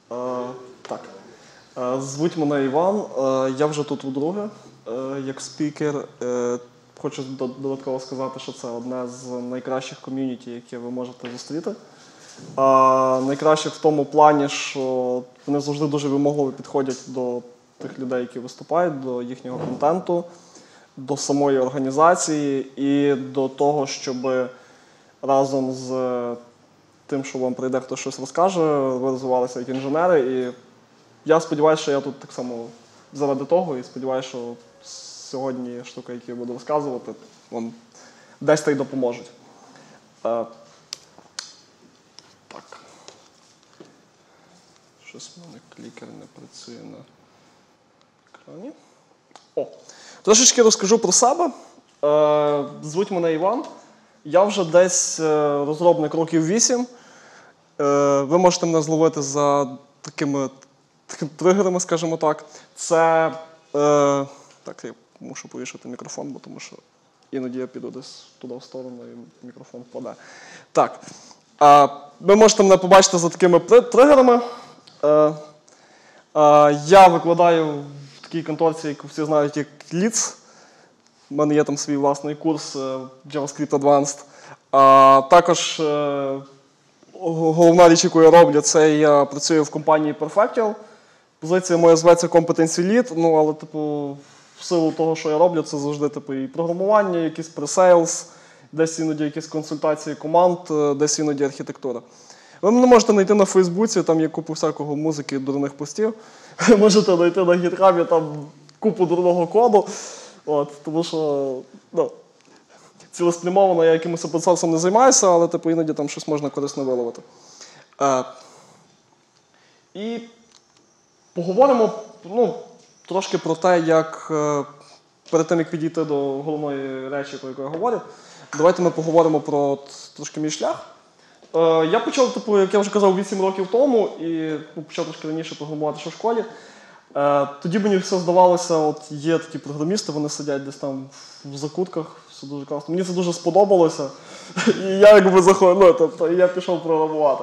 Так. Звуть мене Іван. Я вже тут вдруге як спікер. Хочу додатково сказати, що це одне з найкращих ком'юніті, які ви можете зустріти. Найкраще в тому плані, що вони завжди дуже вимогливо підходять до тих людей, які виступають, до їхнього контенту, до самої організації і до того, щоб разом з тим, що вам прийде хтось щось розкаже, ви розвивалися як інженери. І я сподіваюся, що я тут так само заради того, і сподіваюся, що сьогодні штуки, які я буду розказувати, вам десь та й допоможуть. Так. Щось в мене клікер не працює на екрані. Трошечки розкажу про себе. Звуть мене Іван. Я вже десь розробник років 8. Ви можете мене зловити за такими тригерами, скажімо так. Це... Так, я мушу повішати мікрофон, бо тому що іноді я піду десь туди в сторону і мікрофон впаде. Так. Ви можете мене побачити за такими тригерами. Я викладаю в такій конторці, яку всі знають, як Leeds. У мене є там свій власний курс JavaScript Advanced. Також головна річ, яку я роблю, це я працюю в компанії Perfectial. Позиція моя зветься Competence Lead, але в силу того, що я роблю, це завжди і програмування, якісь пресейлс, десь іноді якісь консультації команд, десь іноді архітектура. Ви мене можете знайти на Фейсбуці, там є купу всякого музики, дурних постів. Ви можете знайти на гітхабі там купу дурного коду. Тому що цілеспрямовано я якимось open-source не займаюся, але іноді там щось можна корисно виловити. І поговоримо трошки про те, як перед тим, як підійти до головної речі, про яку я говорю, давайте ми поговоримо про трошки мій шлях. Я почав, як я вже казав, 8 років тому і почав трошки раніше програмувати ще в школі. Тоді мені все здавалося, є такі програмісти, вони сидять десь там в закутках, все дуже класно. Мені це дуже сподобалося, і я я пішов програмувати.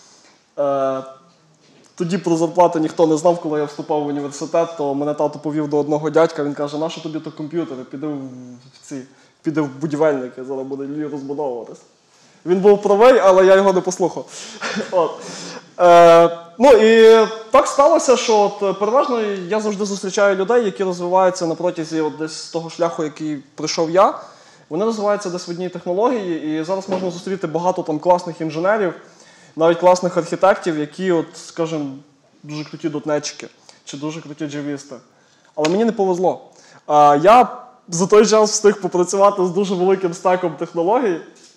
Тоді про зарплати ніхто не знав, коли я вступав в університет, то мене тато повів до одного дядька, він каже, нащо тобі то комп'ютери, піди в будівельники, зараз буде розбудовуватись. Він був правий, але я його не послухав. І так сталося, що переважно я завжди зустрічаю людей, які розвиваються на протязі десь того шляху, який пройшов я. Вони розвиваються десь в одній технології, і зараз можна зустріти багато там класних інженерів, навіть класних архітектів, які, скажімо, дуже круті дотнетчики, чи дуже круті джавісти. Але мені не повезло. Я за той час встиг попрацювати з дуже великим стеком технологій.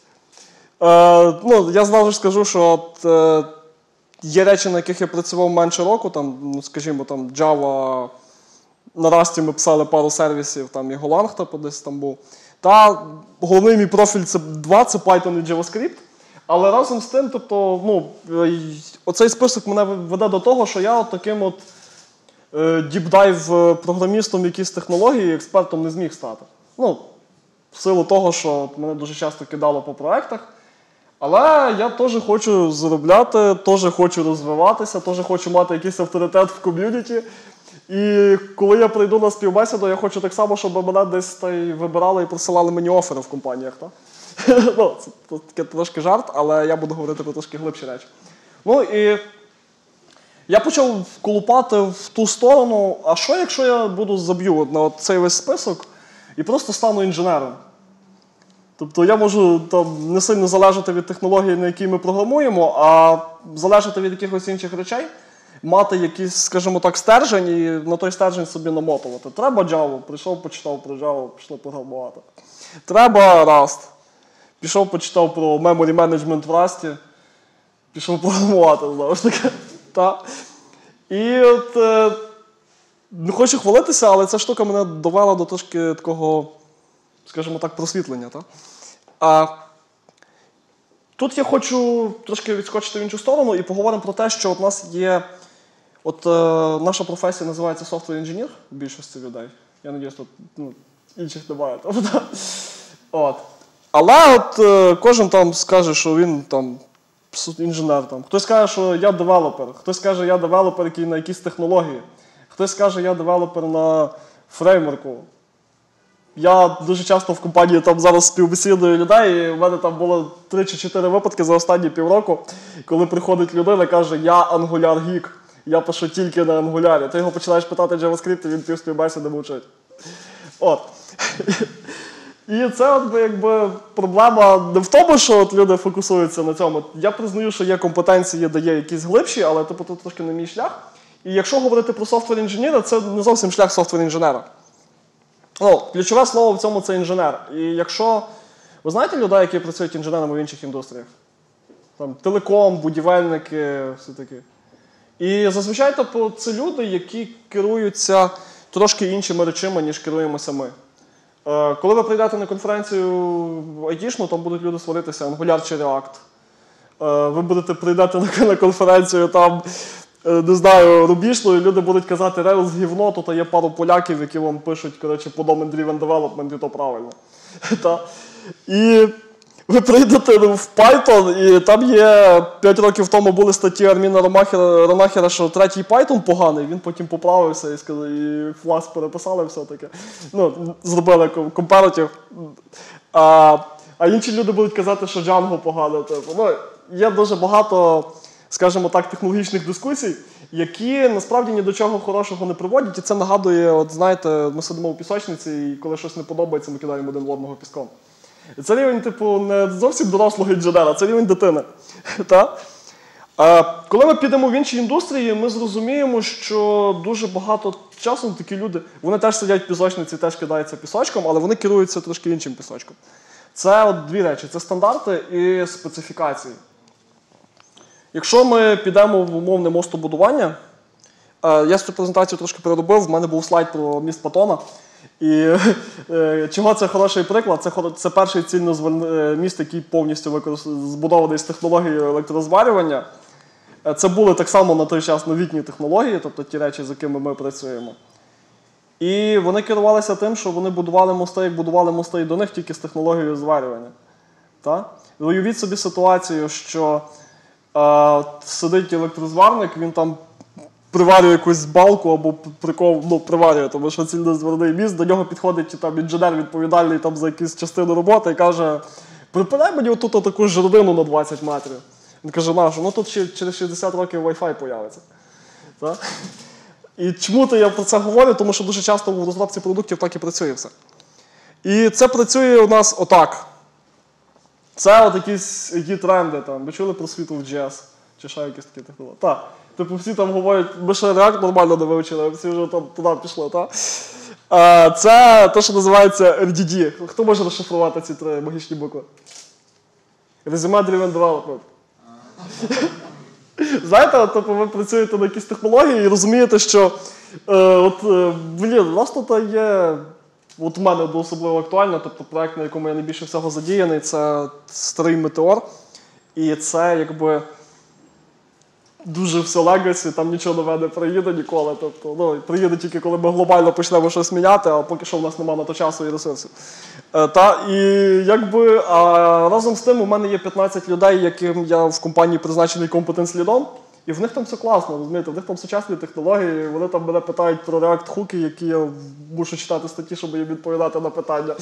Я зразу ж скажу, що є речі, на яких я працював менше року, скажімо, Java, на Rust ми писали пару сервісів, і Golang десь там був. Та головний мій профіль це це Python і JavaScript. Але разом з тим, оцей список мене веде до того, що я таким діпдайв програмістом якісь технології експертом не зміг стати. В силу того, що мене дуже часто кидало по проєктах. Але я теж хочу заробляти, теж хочу розвиватися, теж хочу мати якийсь авторитет в ком'юніті. І коли я прийду на співбесіду, я хочу так само, щоб мене десь вибирали і присилали мені офери в компаніях. Це таке трошки жарт, але я буду говорити про трошки глибші речі. І я почав колупати в ту сторону, а що якщо я заб'ю на цей весь список і просто стану інженером? Тобто я можу не сильно залежати від технології, на якій ми програмуємо, а залежати від якихось інших речей, мати якийсь, скажімо так, стержень і на той стержень собі намотувати. Треба Java, прийшов, почитав про Java, пішло програмувати. Треба Rust. Пішов, почитав про memory management в Rust, пішов програмувати, знову ж таки. І не хочу хвалитися, але ця штука мене довела до трошки такого, скажімо так, просвітлення. Тут я хочу трошки відскочити в іншу сторону і поговоримо про те, що у нас є, наша професія називається software engineer, в більшості людей. Я сподіваюся, тут інших немає. Але кожен скаже, що він інженер. Хтось каже, що я девелопер. Хтось каже, я девелопер, який на якісь технології. Хтось каже, я девелопер на фреймворку. Я дуже часто в компанії там зараз співбесідую людей, і в мене там було 3 чи 4 випадки за останні півроку, коли приходить людина і каже, я Angular Geek, я пишу тільки на Angular. Ти його починаєш питати JavaScript, і він півспівбесіди мовчить. От. І це якби проблема не в тому, що люди фокусуються на цьому. Я признаю, що є компетенції, де є якісь глибші, але тут трошки не мій шлях. І якщо говорити про софтвер-інженера, це не зовсім шлях софтвер-інженера. Ключове слово в цьому – це інженер. І якщо... Ви знаєте людей, які працюють інженерами в інших індустріях? Там телеком, будівельники, все таке. І зазвичай це люди, які керуються трошки іншими речами, ніж керуємося ми. Коли ви прийдете на конференцію айтішну, там будуть люди сваритися Angular чи React. Ви прийдете на конференцію, там, не знаю, рубішну, і люди будуть казати Rails гівно, тут є пару поляків, які вам пишуть, коротше, по domain-driven development, і то правильно. І ви прийдете в Python, і там є 5 років тому були статті Арміна Ромахера, що третій Python поганий, він потім поправився і сказав, і флас переписали все-таки. Зробили компаратив. А інші люди будуть казати, що Django погано. Є дуже багато, скажімо так, технологічних дискусій, які насправді ні до чого хорошого не приводять. І це нагадує, от знаєте, ми сидимо у пісочниці, і коли щось не подобається, ми кидаємо один в одного піском. І це рівень, не зовсім дорослого інженера, це рівень дитини. Коли ми підемо в інші індустрії, ми зрозуміємо, що дуже багато часу такі люди, вони теж сидять в пісочниці, теж кидаються пісочком, але вони керуються трошки іншим пісочком. Це дві речі – це стандарти і специфікації. Якщо ми підемо в умовне мостобудування, я цю презентацію трошки переробив, в мене був слайд про міст Патона. І чого це хороший приклад? Це перший міст, який повністю збудований з технологією електророзварювання. Це були так само на той час новітні технології, тобто ті речі, з якими ми працюємо. І вони керувалися тим, що вони будували мости, як будували мости і до них, тільки з технологією зварювання. Уявіть собі ситуацію, що сидить електрозварник, він там приварює якусь балку або приварює, тому що цільнозварний міст, до нього підходить інженер відповідальний за якусь частину роботи і каже, припинай мені отут таку жердину на 20 метрів. Він каже, нащо? Тут через 60 років Wi-Fi появиться. І чому я про це говорю? Тому що дуже часто в розробці продуктів так і працює все. І це працює у нас отак. Це якісь тренди. Ви чули про світло в JS? Чи ще якісь такі технології? Так. Всі там говорять, ми ще React нормально не вивчили, всі вже туди пішли. Це те, що називається RDD. Хто може розшифрувати ці 3 магічні букви? Resume Driven Development. Знаєте, ви працюєте на якісь технології і розумієте, що у нас тут є, от у мене особливо актуально, тобто проєкт, на якому я найбільше всього задіяний, це старий Метеор. І це якби дуже все легасі, там нічого нове не приїде ніколи. Тобто, приїде тільки, коли ми глобально почнемо щось міняти, а поки що в нас немає на то часу і ресурсів. Разом з тим у мене є 15 людей, яким я в компанії призначений Competence лідом, і в них там все класно, розумієте, в них там сучасні технології, вони там мене питають про React-хуки, які я мушу читати статті, щоб їм відповідати на питання.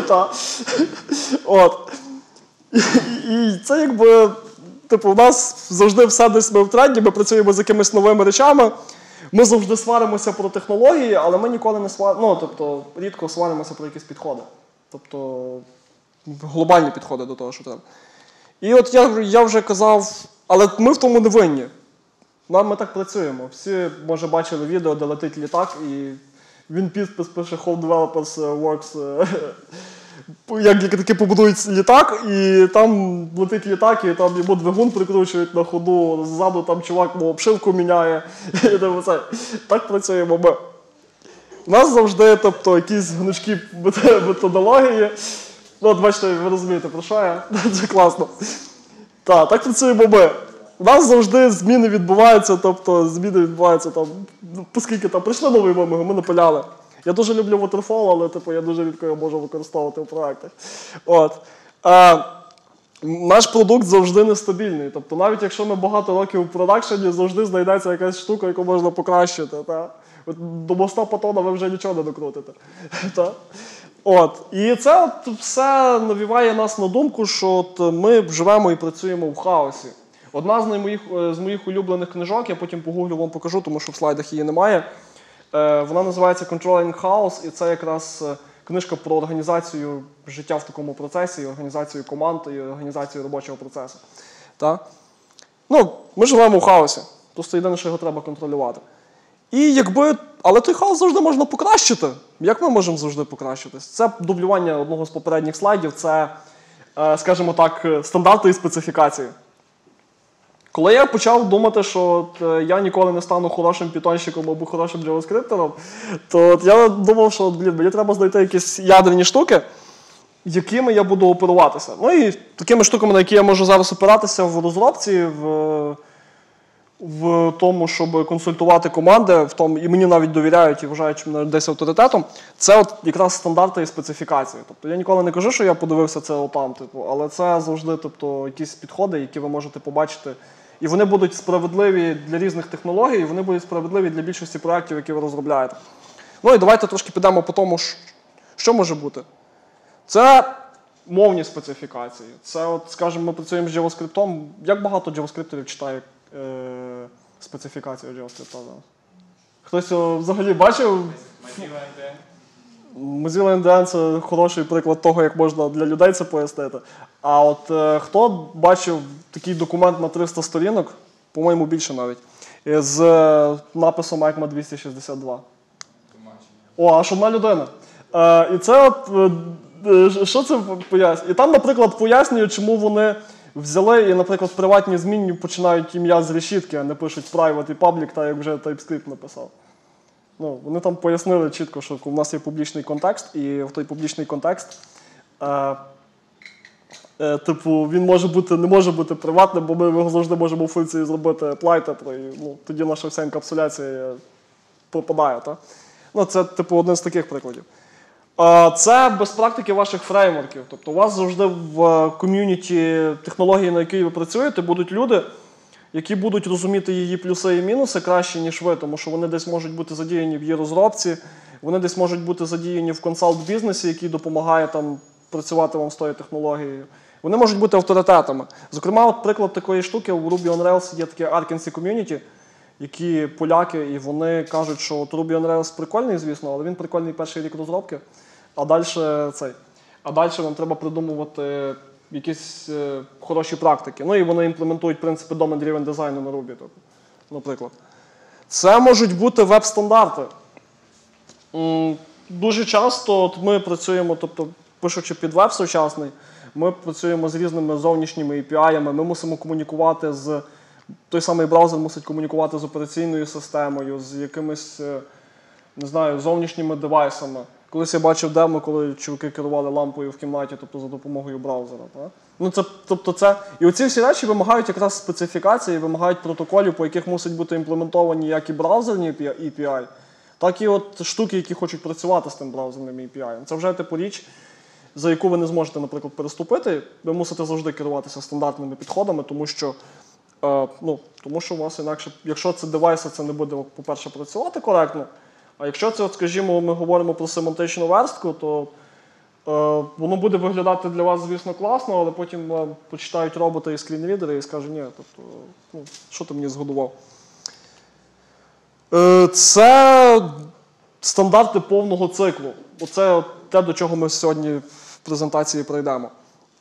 І це якби... у нас завжди все десь ми в тренді, ми працюємо з якимись новими речами, ми завжди сваримося про технології, але ми ніколи не рідко сваримося про якісь підходи. Тобто глобальні підходи до того, що треба. І от я вже казав, але ми в тому не винні. Ми так працюємо. Всі, може, бачили відео, де летить літак, і він підпис пише How Developers Works, як таки побудують літак, і там летить літак, і там йому двигун прикручують на ходу, ззаду там чувак обшивку міняє. Так працюємо ми. У нас завжди якісь гнучкі методології. Бачите, ви розумієте, про що я? Це класно. Так працюємо ми. У нас завжди зміни відбуваються, оскільки прийшли нові вимоги, ми напиляли. Я дуже люблю Waterfall, але я дуже рідко його можу використовувати в проєктах. наш продукт завжди нестабільний. Тобто навіть якщо ми багато років у продакшені, завжди знайдеться якась штука, яку можна покращити. От до моста Патона ви вже нічого не докрутите. І це все навіває нас на думку, що ми живемо і працюємо в хаосі. Одна з моїх улюблених книжок, я потім погуглю, вам покажу, тому що в слайдах її немає. Вона називається «Controlling Chaos», і це якраз книжка про організацію життя в такому процесі, і організацію команд, і організацію робочого процесу. Ми живемо в хаосі, просто єдине, що його треба контролювати. Але той хаос завжди можна покращити. Як ми можемо завжди покращитись? Це дублювання одного з попередніх слайдів, це, скажімо так, стандарти і специфікації. Коли я почав думати, що я ніколи не стану хорошим питонщиком або хорошим джаваскриптером, то я думав, що мені треба знайти якісь ядерні штуки, якими я буду оперуватися. І такими штуками, на які я можу зараз опиратися в розробці, в тому, щоб консультувати команди, і мені навіть довіряють і вважають мене десь авторитетом, це якраз стандарти і специфікації. Тобто я ніколи не кажу, що я подивився це отам, але це завжди якісь підходи, які ви можете побачити. І вони будуть справедливі для різних технологій, і вони будуть справедливі для більшості проєктів, які ви розробляєте. І давайте трошки підемо по тому, що може бути. Це мовні специфікації. Це, скажімо, ми працюємо з JavaScript. Як багато JavaScripтерів читає специфікацію JavaScript зараз? Хтось взагалі бачив? Mozilla NDN – це хороший приклад того, як можна для людей це пояснити. А хто бачив такий документ на 300 сторінок, по-моєму, більше навіть, з написом ECMA 262? Аж одна людина. І це що це пояснює? І там, наприклад, пояснюють, чому вони взяли і, наприклад, в приватній змінні починають ім'я з решітки, а не пишуть private і public, так як вже TypeScript написав. Вони там пояснили чітко, що у нас є публічний контекст, і в той публічний контекст він не може бути приватним, бо ми його завжди можемо у функції зробити apply, і тоді наша вся енкапсуляція пропадає. Це один з таких прикладів. Це без практики ваших фреймворків. Тобто у вас завжди в ком'юніті технології, на якій ви працюєте, будуть люди, які будуть розуміти її плюси і мінуси краще, ніж ви, тому що вони десь можуть бути задіяні в її розробці, вони десь можуть бути задіяні в консалт-бізнесі, який допомагає працювати вам з тою технологією. Вони можуть бути авторитетами. Зокрема, приклад такої штуки, у Ruby on Rails є таке Arkansas Community, які поляки, і вони кажуть, що Ruby on Rails прикольний, звісно, але він прикольний перший рік розробки, а далі вам треба придумувати якісь хороші практики. І вони імплементують принципи domain-driven дизайну на Ruby, наприклад. Це можуть бути веб-стандарти. Дуже часто ми працюємо, пишучи під веб сучасний, ми працюємо з різними зовнішніми API-ами, ми мусимо комунікувати той самий браузер мусить комунікувати з операційною системою, з якимись, зовнішніми девайсами. Колись я бачив демо, коли чуваки керували лампою в кімнаті, за допомогою браузера. І оці всі речі вимагають якраз специфікації, вимагають протоколів, по яких мусять бути імплементовані як і браузерні API, так і штуки, які хочуть працювати з тим браузерним API. Це вже річ, за яку ви не зможете, наприклад, переступити. Ви мусите завжди керуватися стандартними підходами, тому що у вас інакше, якщо це девайси, це не буде, по-перше, працювати коректно. А якщо це, скажімо, ми говоримо про семантичну верстку, то воно буде виглядати для вас, звісно, класно, але потім почитають роботи і скрінрідери і скажуть, ні, що ти мені згодував. Це стандарти повного циклу. Оце те, до чого ми сьогодні в презентації прийдемо.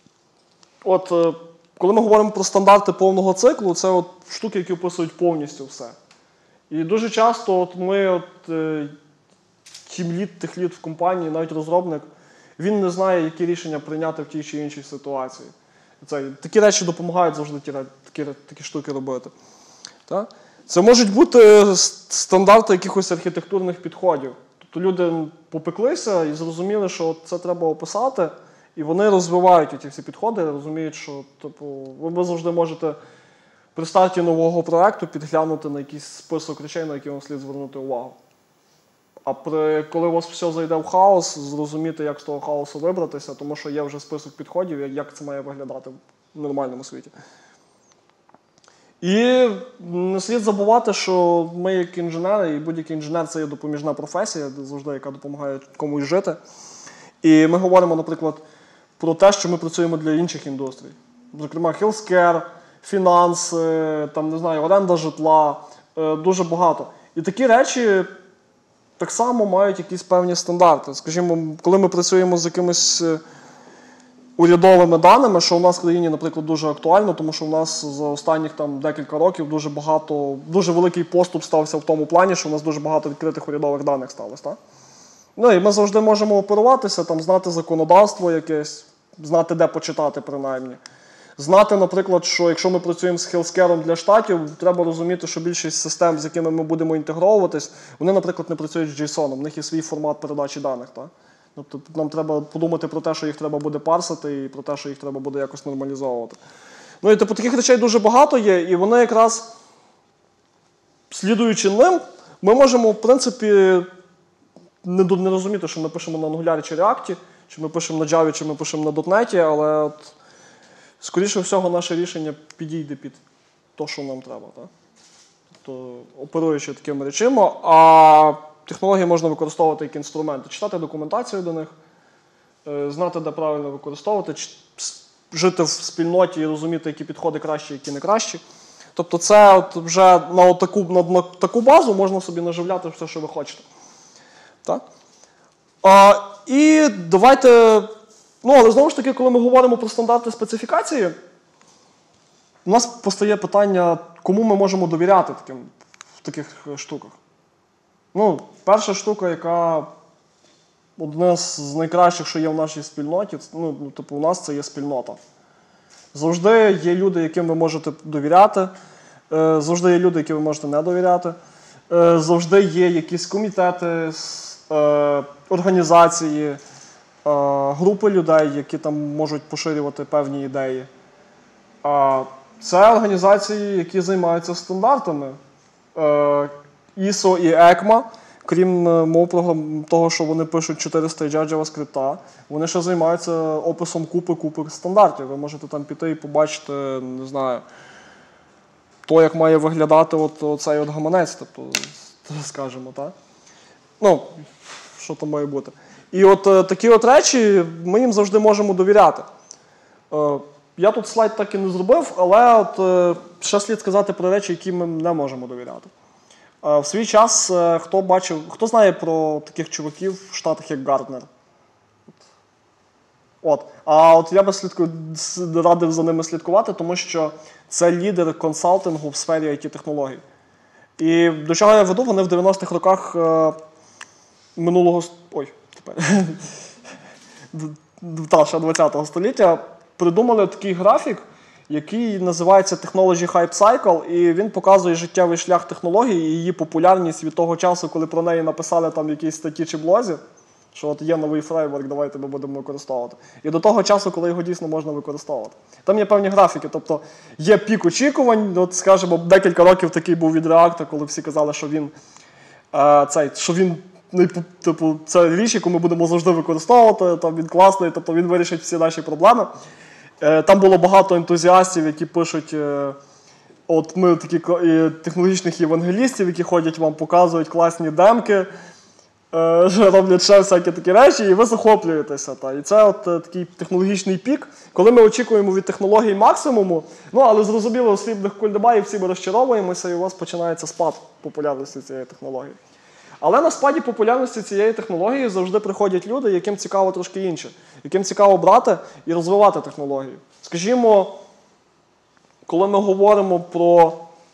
Коли ми говоримо про стандарти повного циклу, це штуки, які описують повністю все. І дуже часто ми, тімлід, техлід в компанії, навіть розробник, він не знає, які рішення прийняти в тій чи іншій ситуації. Такі речі допомагають завжди такі штуки робити. Це можуть бути стандарти якихось архітектурних підходів. Тобто люди попеклися і зрозуміли, що це треба описати, і вони розвивають ці всі підходи, розуміють, що ви завжди можете при старті нового проєкту підглянути на якийсь список речей, на які вам слід звернути увагу. А коли у вас все зайде в хаос, зрозуміти, як з того хаосу вибратися, тому що є вже список підходів, як це має виглядати в нормальному світі. І не слід забувати, що ми як інженери, і будь-який інженер – це є допоміжна професія, завжди, яка допомагає комусь жити. І ми говоримо, наприклад, про те, що ми працюємо для інших індустрій. Зокрема, healthcare, фінанси, там, не знаю, оренда житла, дуже багато. І такі речі так само мають якісь певні стандарти. Скажімо, коли ми працюємо з якимись урядовими даними, що у нас в країні, наприклад, дуже актуально, тому що у нас за останніх там декілька років дуже великий поступ стався в тому плані, що у нас дуже багато відкритих урядових даних сталося. Так? Ну і ми завжди можемо оперуватися, там, знати законодавство якесь, знати, де почитати принаймні. Знати, наприклад, що якщо ми працюємо з healthcare для штатів, треба розуміти, що більшість систем, з якими ми будемо інтегровуватись, вони, наприклад, не працюють з JSON, в них є свій формат передачі даних. Так? Тобто нам треба подумати про те, що їх треба буде парсити, і про те, що їх треба буде якось нормалізовувати. Ну і типу таких речей дуже багато є, і вони якраз, слідуючи ним, ми можемо, в принципі, не розуміти, що ми пишемо на Angular чи React, чи ми пишемо на Java, чи ми пишемо на .NET, але от, скоріше всього наше рішення підійде під те, що нам треба. Так? Тобто, оперуючи такими речами, а технології можна використовувати як інструменти. Читати документацію до них, знати, де правильно використовувати, жити в спільноті і розуміти, які підходи кращі, які не кращі. Тобто це от вже на таку базу можна собі наживляти все, що ви хочете. Так? І давайте, але знову ж таки, коли ми говоримо про стандарти специфікації, у нас постає питання, кому ми можемо довіряти в таких штуках. Перша штука, яка одна з найкращих, що є в нашій спільноті, у нас це є спільнота. Завжди є люди, яким ви можете довіряти, завжди є люди, яким ви можете не довіряти, завжди є якісь комітети, організації, групи людей, які там можуть поширювати певні ідеї. Це організації, які займаються стандартами. ISO і ECMA, крім мов того, що вони пишуть 4 стейджа JavaScript, вони ще займаються описом купи стандартів. Ви можете там піти і побачити, не знаю, то, як має виглядати цей гаманець, тобто, скажімо, так? Що там має бути. І такі речі ми їм завжди можемо довіряти. Я тут слайд так і не зробив, але ще слід сказати про речі, які ми не можемо довіряти. В свій час, хто знає про таких чуваків в Штатах, як Гарднер? Я би радив за ними слідкувати, тому що це лідер консалтингу в сфері IT-технологій. І до чого я веду, вони в 90-х роках ще 20-го століття придумали такий графік, який називається Technology Hype Cycle, і він показує життєвий шлях технології і її популярність від того часу, коли про неї написали там якісь статті чи блозі, що є новий фреймворк, давайте ми будемо використовувати. І до того часу, коли його дійсно можна використовувати. Там є певні графіки, тобто є пік очікувань, скажімо, декілька років такий був від React, коли всі казали, що він це річ, яку ми будемо завжди використовувати, він класний, тобто він вирішить всі наші проблеми. Там було багато ентузіастів, які пишуть, ми такі технологічних євангелістів, які ходять вам, показують класні демки, роблять ще всякі такі речі, і ви захоплюєтеся. І це такий технологічний пік, коли ми очікуємо від технологій максимуму, але зрозуміло, у срібних кульдебаїв всі ми розчаровуємося, і у вас починається спад популярності цієї технології. Але на спаді популярності цієї технології завжди приходять люди, яким цікаво трошки інше. Яким цікаво брати і розвивати технологію. Скажімо, коли ми говоримо про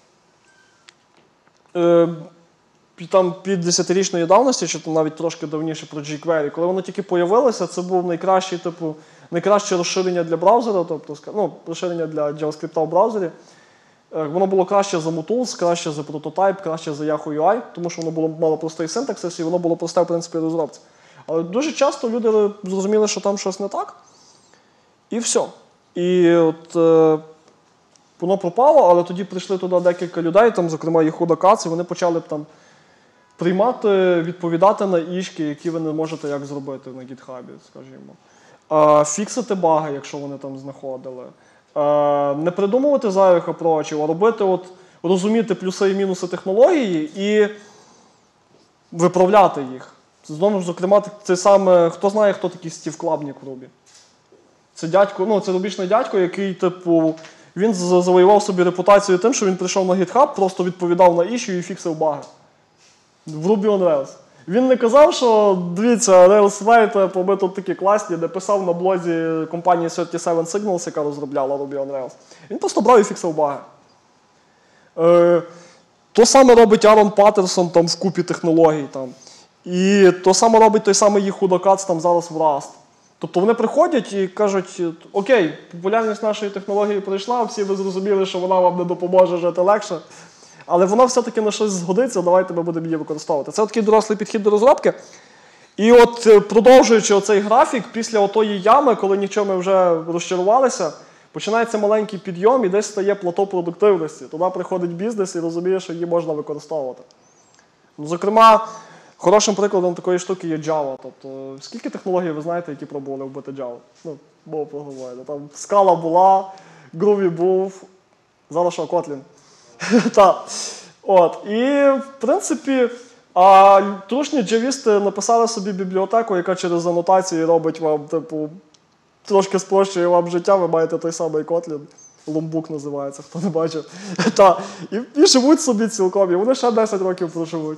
під 10-річної давності, чи навіть трошки давніше про jQuery, коли воно тільки появилося, це був найкраще розширення для браузера, тобто розширення для JavaScript в браузері. Воно було краще за Motools, краще за Prototype, краще за Yahoo UI, тому що воно мало простий синтаксис і воно було просте, в принципі, розробці. Але дуже часто люди зрозуміли, що там щось не так, і все. І воно пропало, але тоді прийшли туди декілька людей, зокрема Yehuda Katz, і вони почали приймати, відповідати на ішки, які ви не можете як зробити на GitHub, скажімо. Фіксити баги, якщо вони там знаходили. Не придумувати зайвих апровачів, а робити, розуміти плюси і мінуси технології і виправляти їх. Знову ж, зокрема, це саме, хто знає, хто такий Стів Клабнік в Рубі. Це дядько, це рубічний дядько, який, він завоював собі репутацію тим, що він прийшов на GitHub, просто відповідав на іщу і фіксив баги. В Ruby on Rails. Він не казав, що, дивіться, Rails Mate, ми тут такі класні, не писав на блозі компанії 37 Signals, яка розробляла Ruby on Rails. Він просто брав і фіксив баги. То саме робить Арон Паттерсон там, в купі технологій. Там. І то саме робить той самий Yehuda Katz там зараз в Rust. Тобто вони приходять і кажуть, окей, популярність нашої технології прийшла, всі ви зрозуміли, що вона вам не допоможе жити легше, але вона все-таки на щось згодиться, давайте ми будемо її використовувати. Це такий дорослий підхід до розробки. І продовжуючи оцей графік, після отої ями, коли нічого ми вже розчарувалися, починається маленький підйом і десь стає плато продуктивності. Туди приходить бізнес і розуміє, що її можна використовувати. Зокрема, хорошим прикладом такої штуки є Java. Тобто, скільки технологій ви знаєте, які пробували вбити Java? Мова поговорити. Там Scala була, Groovy був, зараз що, Kotlin. Так. І, в принципі, трушні джавісти написали собі бібліотеку, яка через анотації робить вам, трошки спрощує вам життя, ви маєте той самий Kotlin. Ломбук називається, хто не бачив. І живуть собі цілком, і вони ще 10 років проживуть.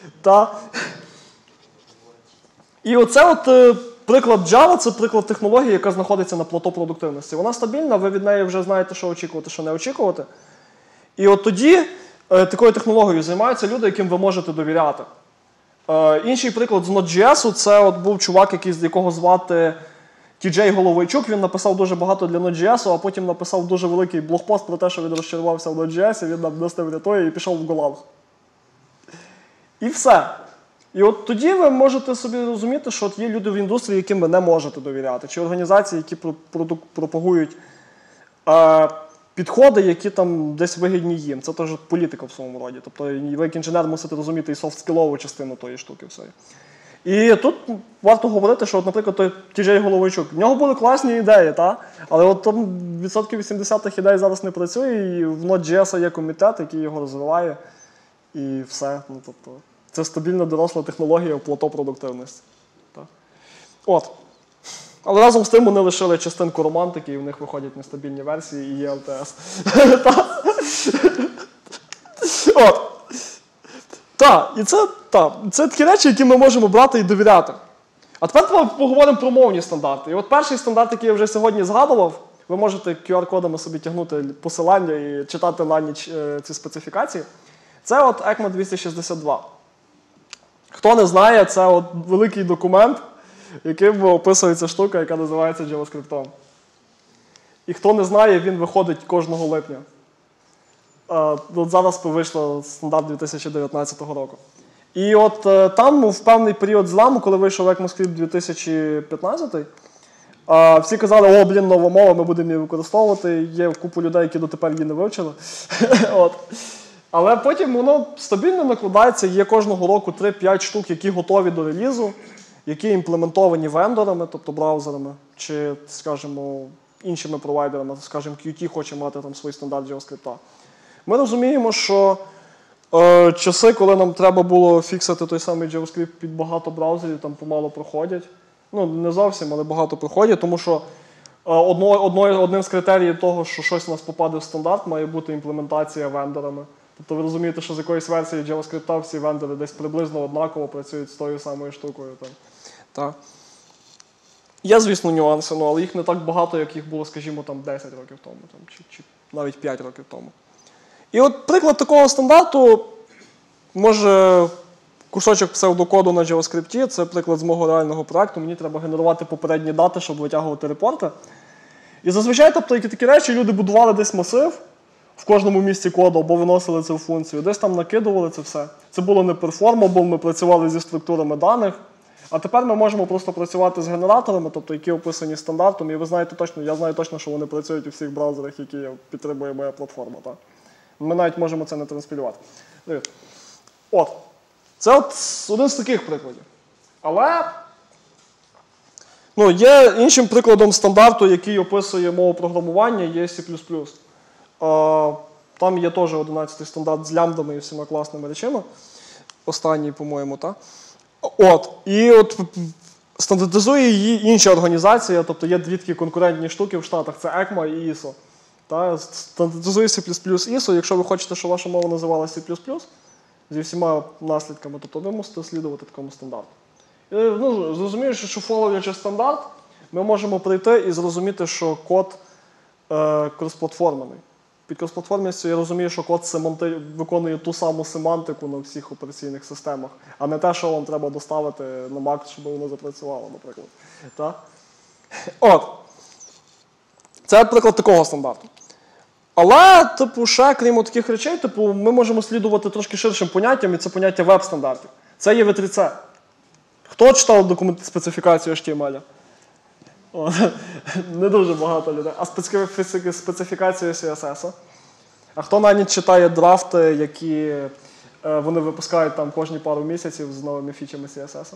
І оце приклад Java – це приклад технології, яка знаходиться на плато продуктивності. Вона стабільна, ви від неї вже знаєте, що очікувати, що не очікувати. І тоді такою технологією займаються люди, яким ви можете довіряти. Інший приклад з Node.js – це був чувак, якого звати T.J. Головайчук. Він написав дуже багато для Node.js, а потім написав дуже великий блогпост про те, що він розчарувався в Node.js, він нам нас не врятує і пішов в Golang. І все. І тоді ви можете собі розуміти, що є люди в індустрії, яким ви не можете довіряти. Чи організації, які пропагують підходи, які там десь вигідні їм. Це теж політика в своєму роді. Тобто ви як інженер мусите розуміти і софт-скілову частину тої штуки. Всої. І тут варто говорити, що, наприклад, той T.J. Головайчук, в нього були класні ідеї, але там відсотків 80 ідей зараз не працює, і в Node.js є комітет, який його розвиває, і все. Це стабільна доросла технологія в плато продуктивності. Але разом з тим вони лишили частинку романтики, і в них виходять нестабільні версії, і є LTS. І це такі речі, які ми можемо брати і довіряти. А тепер поговоримо про мовні стандарти. І перший стандарт, який я вже сьогодні згадував, ви можете QR-кодами собі тягнути посилання і читати на ніч ці специфікації. Це ECMA 262. Хто не знає, це великий документ, яким описується штука, яка називається JavaScript. І хто не знає, він виходить кожного липня. Зараз вийшло стандарт 2019 року. І там в певний період зламу, коли вийшов ECMAScript 2015, всі казали, нова мова, ми будемо її використовувати. Є купу людей, які дотепер її не вивчили. Але потім воно стабільно накладається, є кожного року 3-5 штук, які готові до релізу, які імплементовані вендорами, тобто браузерами, чи, скажімо, іншими провайдерами, скажімо, Qt хоче мати там свій стандарт JavaScript. Ми розуміємо, що часи, коли нам треба було фіксити той самий JavaScript під багато браузерів, там помало проходять. Не зовсім, але багато проходять, тому що одним з критеріїв того, що щось у нас попаде в стандарт, має бути імплементація вендорами. Тобто ви розумієте, що з якоїсь версії JavaScript всі вендори десь приблизно однаково працюють з тою самою штукою. Є, звісно, нюанси, але їх не так багато, як їх було, скажімо, 10 років тому, чи навіть 5 років тому. І приклад такого стандарту, може, кусочок псевдокоду на JavaScript, це приклад з мого реального проєкту, мені треба генерувати попередні дати, щоб витягувати репорти. І зазвичай, тобто, які такі речі, люди будували десь масив в кожному місці коду, або виносили це в функцію, десь там накидували це все. Це було не performable, ми працювали зі структурами даних. А тепер ми можемо просто працювати з генераторами, тобто, які описані стандартом, і ви знаєте точно, я знаю точно, що вони працюють у всіх браузерах, які підтримує моя платформа. Ми навіть можемо це не транспілювати. Це один з таких прикладів. Але Ну, є іншим прикладом стандарту, який описує мову програмування, є C++. Там є теж 11-й стандарт з лямбдами і всіма класними речами. Останній, по-моєму, так? І от стандартизує її інша організація, тобто є дві такі конкурентні штуки в Штатах, це ECMA і ISO. Стандартизує C++ ISO, якщо ви хочете, щоб ваша мова називалася C++, зі всіма наслідками, то ви мусите слідувати такому стандарту. Ну, зрозуміючи, що фоловлячи стандарт, ми можемо прийти і зрозуміти, що код кросплатформений. Під кросплатформністю я розумію, що код виконує ту саму семантику на всіх операційних системах, а не те, що вам треба доставити на Mac, щоб воно запрацювало, наприклад. Це приклад такого стандарту. Але, ще, крім таких речей, ми можемо слідувати трошки ширшим поняттям, і це поняття веб-стандартів. Це є V3C. Хто читав документ специфікацію HTML? Не дуже багато людей. А специфікацію CSS? А хто навіть читає драфти, які вони випускають там кожні пару місяців з новими фічами CSS?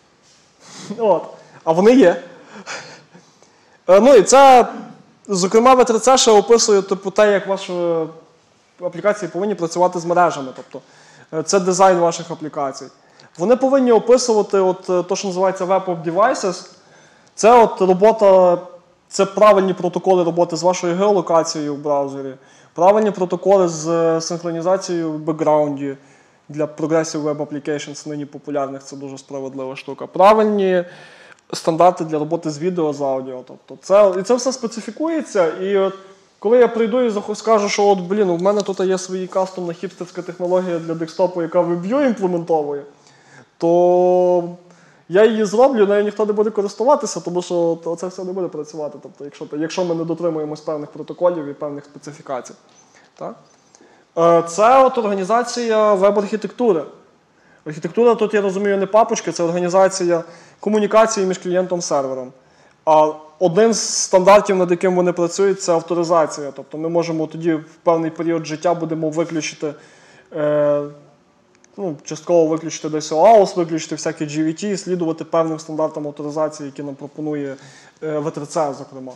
А вони є. Ну і це, зокрема, V3C ще описує те, як ваші аплікації повинні працювати з мережами. Тобто це дизайн ваших аплікацій. Вони повинні описувати те, що називається Web of Devices. Це робота, це правильні протоколи роботи з вашою геолокацією в браузері, правильні протоколи з синхронізацією в бекграунді для Progressive Web Applications, нині популярних, це дуже справедлива штука. Правильні стандарти для роботи з відео, з аудіо. І це все специфікується, і коли я прийду і скажу, що в мене тут є свої кастомна хіпстерська технологія для десктопу, яка WebView імплементовує, то я її зроблю, нею ніхто не буде користуватися, тому що це все не буде працювати, якщо ми не дотримуємось певних протоколів і певних специфікацій. Це організація веб-архітектури. Архітектура тут, я розумію, не папочки, це організація комунікації між клієнтом і сервером. А один з стандартів, над яким вони працюють, це авторизація. Тобто ми можемо тоді в певний період життя будемо виключити, частково виключити десь OAuth, виключити всякі GVT і слідувати певним стандартам авторизації, які нам пропонує V3C, зокрема.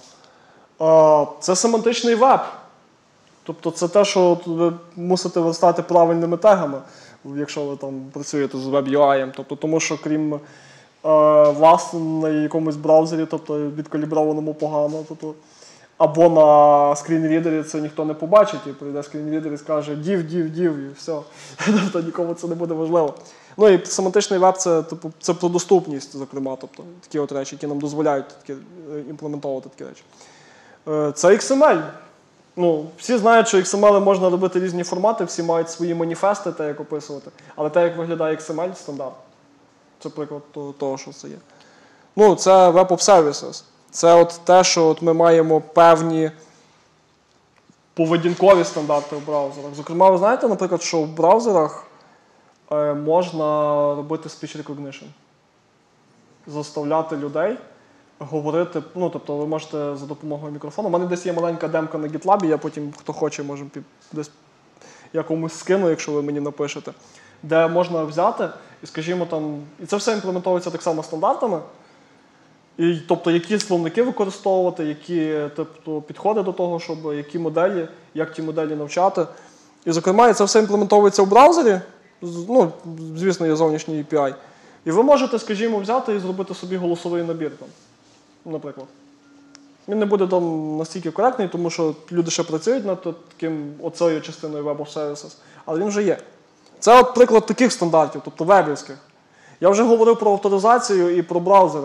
Це семантичний веб. Тобто це те, що ви мусите верстати правильними тегами, якщо ви там працюєте з веб-UI. Тобто, тому що крім вас на якомусь браузері, тобто відкаліброваному погано, або на скрінрідері це ніхто не побачить, і прийде скрінрідер і скаже div, і все. Тобто нікому це не буде важливо. Ну і семантичний веб – це про доступність, зокрема, тобто такі речі, які нам дозволяють імплементовувати такі речі. Це XML. Всі знають, що XML можна робити різні формати, всі мають свої маніфести, як описувати, але те, як виглядає XML, стандарт. Це приклад того, що це є. Це Web of Services. Це те, що ми маємо певні поведінкові стандарти в браузерах. Зокрема, ви знаєте, наприклад, що в браузерах можна робити speech recognition. Заставляти людей говорити, тобто ви можете за допомогою мікрофону. У мене десь є маленька демка на GitLab, я потім, хто хоче, може десь я комусь скину, якщо ви мені напишете, де можна взяти і, скажімо, і це все імплементується так само стандартами, і, тобто, які словники використовувати, які підходи до того, які моделі, як ті моделі навчати. І, зокрема, це все імплементується в браузері, звісно, є зовнішній API. І ви можете, скажімо, взяти і зробити собі голосовий набір, наприклад. Він не буде настільки коректний, тому що люди ще працюють над оцею частиною Web of Services, але він вже є. Це приклад таких стандартів, тобто вебівських. Я вже говорив про авторизацію і про браузери.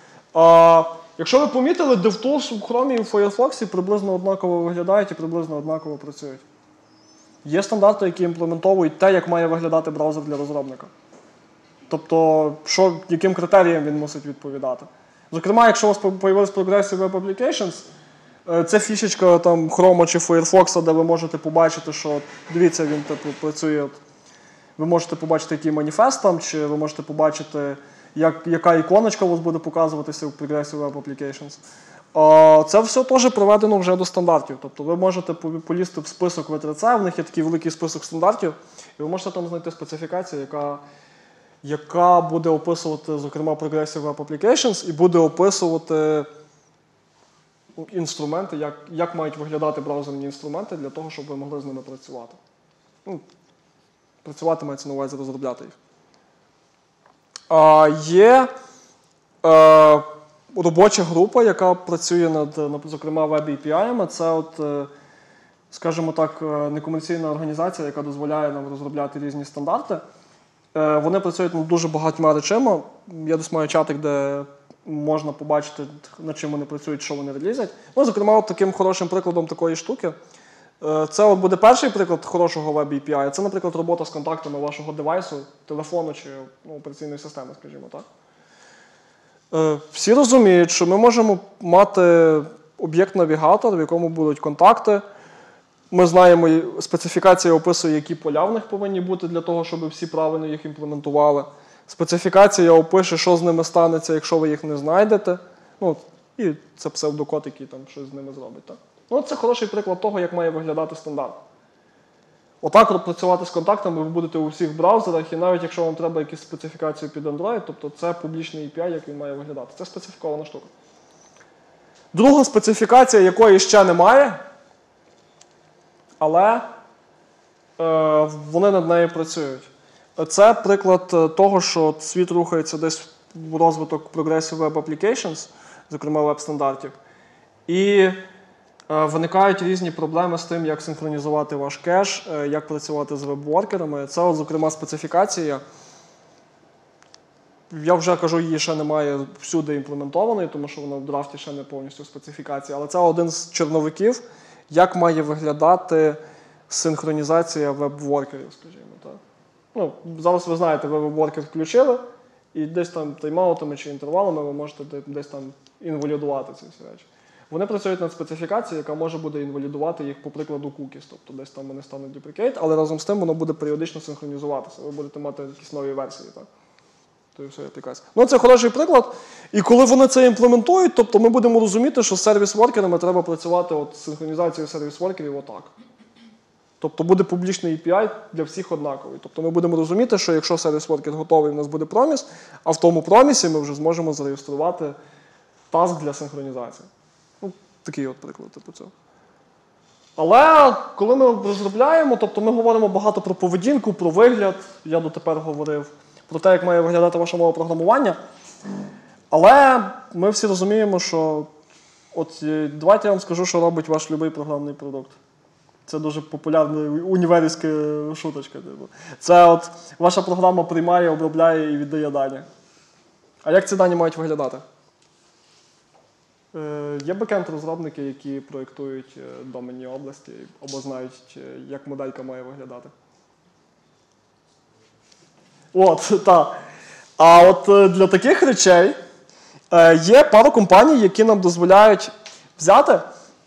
Якщо ви помітили, DevTools в Chrome і в Firefox приблизно однаково виглядають і приблизно однаково працюють. Є стандарти, які імплементовують те, як має виглядати браузер для розробника. Тобто, яким критеріям він мусить відповідати. Зокрема, якщо у вас з'явилась Progressive Web Applications, це фішечка Chrome чи Firefox, де ви можете побачити, що, дивіться, він працює. Ви можете побачити, який маніфест там, чи ви можете побачити, яка іконочка у вас буде показуватися в Progressive Web Applications. Це все теж проведено вже до стандартів. Тобто ви можете полізти в список V3C, в них є такий великий список стандартів, і ви можете там знайти специфікацію, яка буде описувати, зокрема, Progressive Web Applications і буде описувати інструменти, як мають виглядати браузерні інструменти для того, щоб ви могли з ними працювати. Працювати мається на увазі розробляти їх. Є робоча група, яка працює над, зокрема, веб-API-ами. Це, скажімо так, некомерційна організація, яка дозволяє нам розробляти різні стандарти. Вони працюють над дуже багатьма речами. Я десь маю чатик, де можна побачити, над чим вони працюють, що вони релізять. Зокрема, таким хорошим прикладом такої штуки. Це буде перший приклад хорошого веб-API. Це, наприклад, робота з контактами вашого девайсу, телефону чи операційної системи, скажімо так. Всі розуміють, що ми можемо мати об'єкт-навігатор, в якому будуть контакти. Ми знаємо, специфікація описує, які поля в них повинні бути для того, щоб всі правильно їх імплементували. Специфікація опише, що з ними станеться, якщо ви їх не знайдете. І це псевдокод, який там щось з ними зробить. Так? Це хороший приклад того, як має виглядати стандарт. Отак працювати з контактами ви будете у всіх браузерах, і навіть якщо вам треба якусь специфікацію під Android, тобто це публічний API, як він має виглядати. Це специфікована штука. Друга специфікація, якої ще немає, але вони над нею працюють. Це приклад того, що світ рухається десь в розвиток Progressive Web Applications, зокрема веб-стандартів, і виникають різні проблеми з тим, як синхронізувати ваш кеш, як працювати з веб-воркерами. Це, зокрема, специфікація. Я вже кажу, її ще немає всюди імплементованої, тому що вона в драфті ще не повністю специфікація. Але це один з черновиків, як має виглядати синхронізація веб-воркерів, скажімо так. Зараз ви знаєте, ви веб-воркер включили, і десь там тайм-аутами чи інтервалами ви можете десь там інвалідувати ці всі речі. Вони працюють над специфікацією, яка може буде інвалідувати їх по прикладу cookies, тобто десь там вони стануть duplicate, але разом з тим воно буде періодично синхронізуватися. Ви будете мати якісь нові версії, так? Це хороший приклад. І коли вони це імплементують, тобто ми будемо розуміти, що з сервіс-воркерами треба працювати з синхронізацією сервіс-воркерів отак. Тобто буде публічний API для всіх однаковий. Тобто ми будемо розуміти, що якщо сервіс-воркер готовий, у нас буде проміс, а в тому промісі ми вже зможемо зареєструвати таск для синхронізації. Такий от приклад цього. Але коли ми розробляємо, тобто ми говоримо багато про поведінку, про вигляд, я дотепер говорив, про те, як має виглядати ваша мова програмування. Але ми всі розуміємо, що давайте я вам скажу, що робить ваш любий програмний продукт. Це дуже популярна універська шуточка. Це ваша програма приймає, обробляє і віддає дані. А як ці дані мають виглядати? Є бекенд-розробники, які проєктують доменні області або знають, як моделька має виглядати. Так. А для таких речей є пара компаній, які нам дозволяють взяти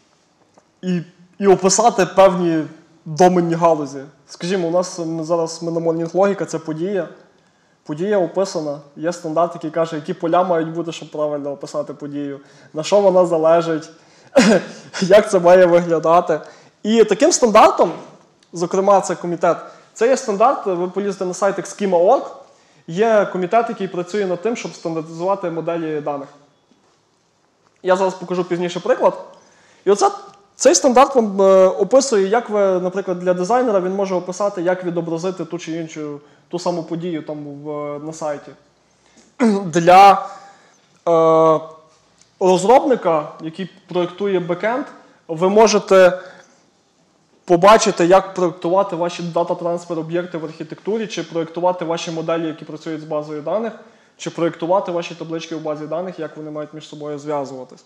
і описати певні доменні галузі. Скажімо, у нас зараз на Morning Lohika це подія. Подія описана, є стандарт, який каже, які поля мають бути, щоб правильно описати подію, на що вона залежить, як це має виглядати. І таким стандартом, зокрема, це комітет, це є стандарт, ви полізете на сайт schema.org, є комітет, який працює над тим, щоб стандартизувати моделі даних. Я зараз покажу пізніше приклад. І цей стандарт вам описує, як ви, наприклад, для дизайнера він може описати, як відобразити ту чи іншу, ту саму подію там на сайті. Для розробника, який проєктує бекенд, ви можете побачити, як проєктувати ваші дата-трансфер об'єкти в архітектурі, чи проєктувати ваші моделі, які працюють з базою даних, чи проєктувати ваші таблички в базі даних, як вони мають між собою зв'язуватись.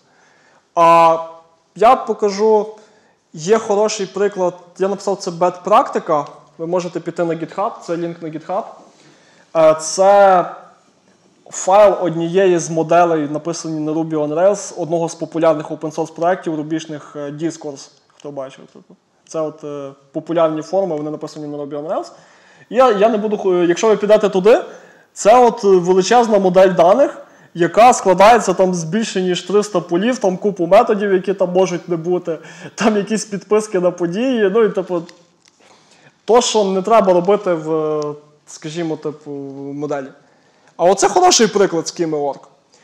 Я покажу, є хороший приклад, я написав це bad-практика, ви можете піти на GitHub, це лінк на GitHub. Це файл однієї з моделей, написані на Ruby on Rails, одного з популярних open-source проєктів рубіжних Discourse, хто бачив. Це популярні форми, вони написані на Ruby on Rails. Я не буду, якщо ви підете туди, це величезна модель даних, яка складається там з більше, ніж 300 полів, там купу методів, які там можуть не бути, там якісь підписки на події, то, що не треба робити в скажімо, типу, моделі. А оце хороший приклад Schema.org.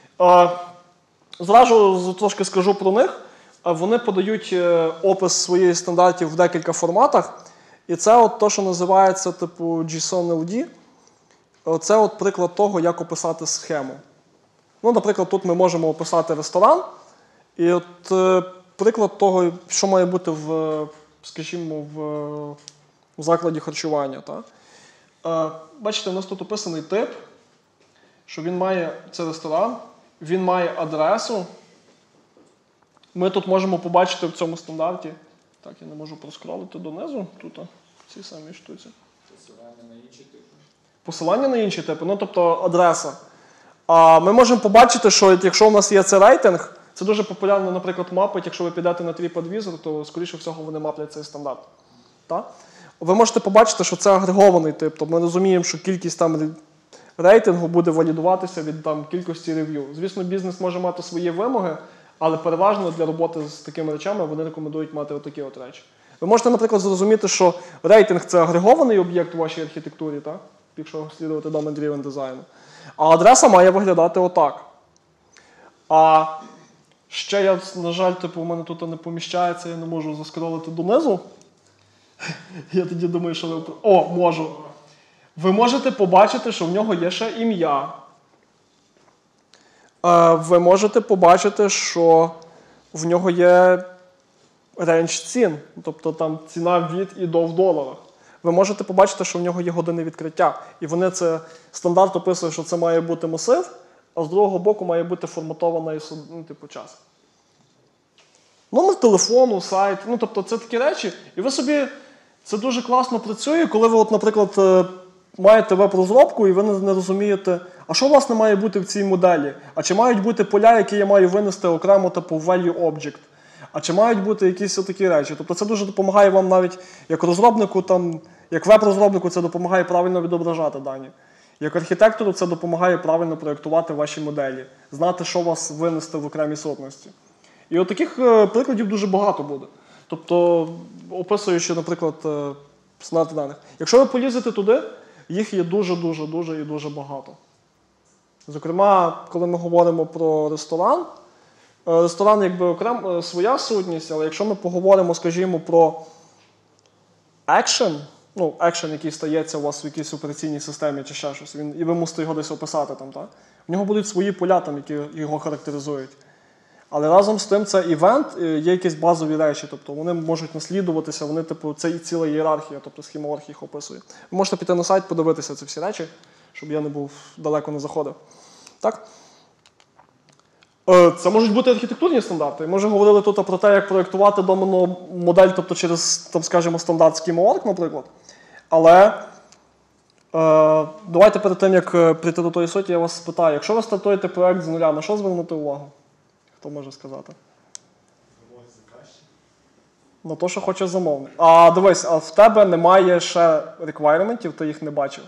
Зразу трошки скажу про них. Вони подають опис своїх стандартів в декілька форматах. І це от те, що називається типу JSON-LD. Це от приклад того, як описати схему. Ну, наприклад, тут ми можемо описати ресторан. І от приклад того, що має бути в, скажімо, в закладі харчування. Так? Бачите, у нас тут описаний тип, що він має, це ресторан, він має адресу. Ми тут можемо побачити в цьому стандарті. Так, я не можу проскролити донизу, тут, в цій самій штуці. Посилання на інші типи. Посилання на інші типи, ну тобто адреса. Ми можемо побачити, що якщо у нас є цей рейтинг, це дуже популярно, наприклад, мапить, якщо ви підете на TripAdvisor, то, скоріше всього, вони маплять цей стандарт. Так? Ви можете побачити, що це агрегований тип, тобто ми розуміємо, що кількість там рейтингу буде валідуватися від там, кількості рев'ю. Звісно, бізнес може мати свої вимоги, але переважно для роботи з такими речами вони рекомендують мати отакі от речі. Ви можете, наприклад, зрозуміти, що рейтинг – це агрегований об'єкт у вашій архітектурі, так? Якщо слідувати domain-driven дизайну. А адреса має виглядати отак. А ще я, на жаль, типу, у мене тут не поміщається, я не можу заскролити донизу. Я тоді думаю, що ви... О, можу. Ви можете побачити, що в нього є ще ім'я. Ви можете побачити, що в нього є рейндж цін, тобто там ціна від і до в доларах. Ви можете побачити, що в нього є години відкриття. І вони це, стандарт описує, що це має бути масив, а з другого боку має бути форматований типу, час. Номер телефону, сайт, ну тобто це такі речі. І ви собі, це дуже класно працює, коли ви, от, наприклад, маєте веб-розробку і ви не розумієте, а що, власне, має бути в цій моделі? А чи мають бути поля, які я маю винести окремо, типу value object? А чи мають бути якісь такі речі? Тобто це дуже допомагає вам навіть як розробнику, там, як веб-розробнику це допомагає правильно відображати дані. Як архітектору це допомагає правильно проєктувати ваші моделі, знати, що вас винести в окремій сутності. І от таких прикладів дуже багато буде. Тобто, описуючи, наприклад, стандарти даних. Якщо ви полізете туди, їх є дуже-дуже-дуже і дуже багато. Зокрема, коли ми говоримо про ресторан, ресторан якби окремо своя сутність, але якщо ми поговоримо, скажімо, про екшен, ну, екшен, який стається у вас в якійсь операційній системі чи ще щось, і ви мусите його десь описати там, так? В нього будуть свої поля, там, які його характеризують. Але разом з тим це івент, є якісь базові речі, тобто вони можуть наслідуватися, вони, типу, це і ціла ієрархія, тобто Schema.org їх описує. Ви можете піти на сайт, подивитися ці всі речі, щоб я не був далеко не заходив. Так? Це можуть бути архітектурні стандарти. Ми вже говорили тут про те, як проєктувати доменну модель, тобто через, там, скажімо, стандарт Schema.org, наприклад. Але давайте перед тим, як прийти до тої суті, я вас спитаю, якщо ви стартуєте проєкт з нуля, на що звернути увагу? Хто може сказати? На те, що хоче замовник. А дивись, а в тебе немає ще реквайрментів, ти їх не бачив?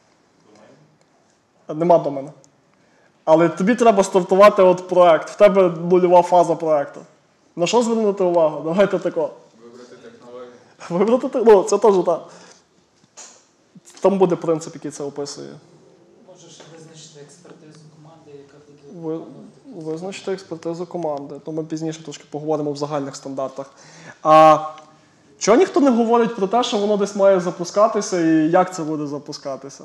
Нема домена. Але тобі треба стартувати от проєкт. В тебе нульова фаза проєкту. На що звернути увагу? Давайте тако. Вибрати технологію. Вибрати технологію? Це теж так. Там буде принцип, який це описує. Можеш визначити експертизу команди, яка буде виконувати. Визначити експертизу команди. То ми пізніше трошки поговоримо в загальних стандартах. А чого ніхто не говорить про те, що воно десь має запускатися і як це буде запускатися?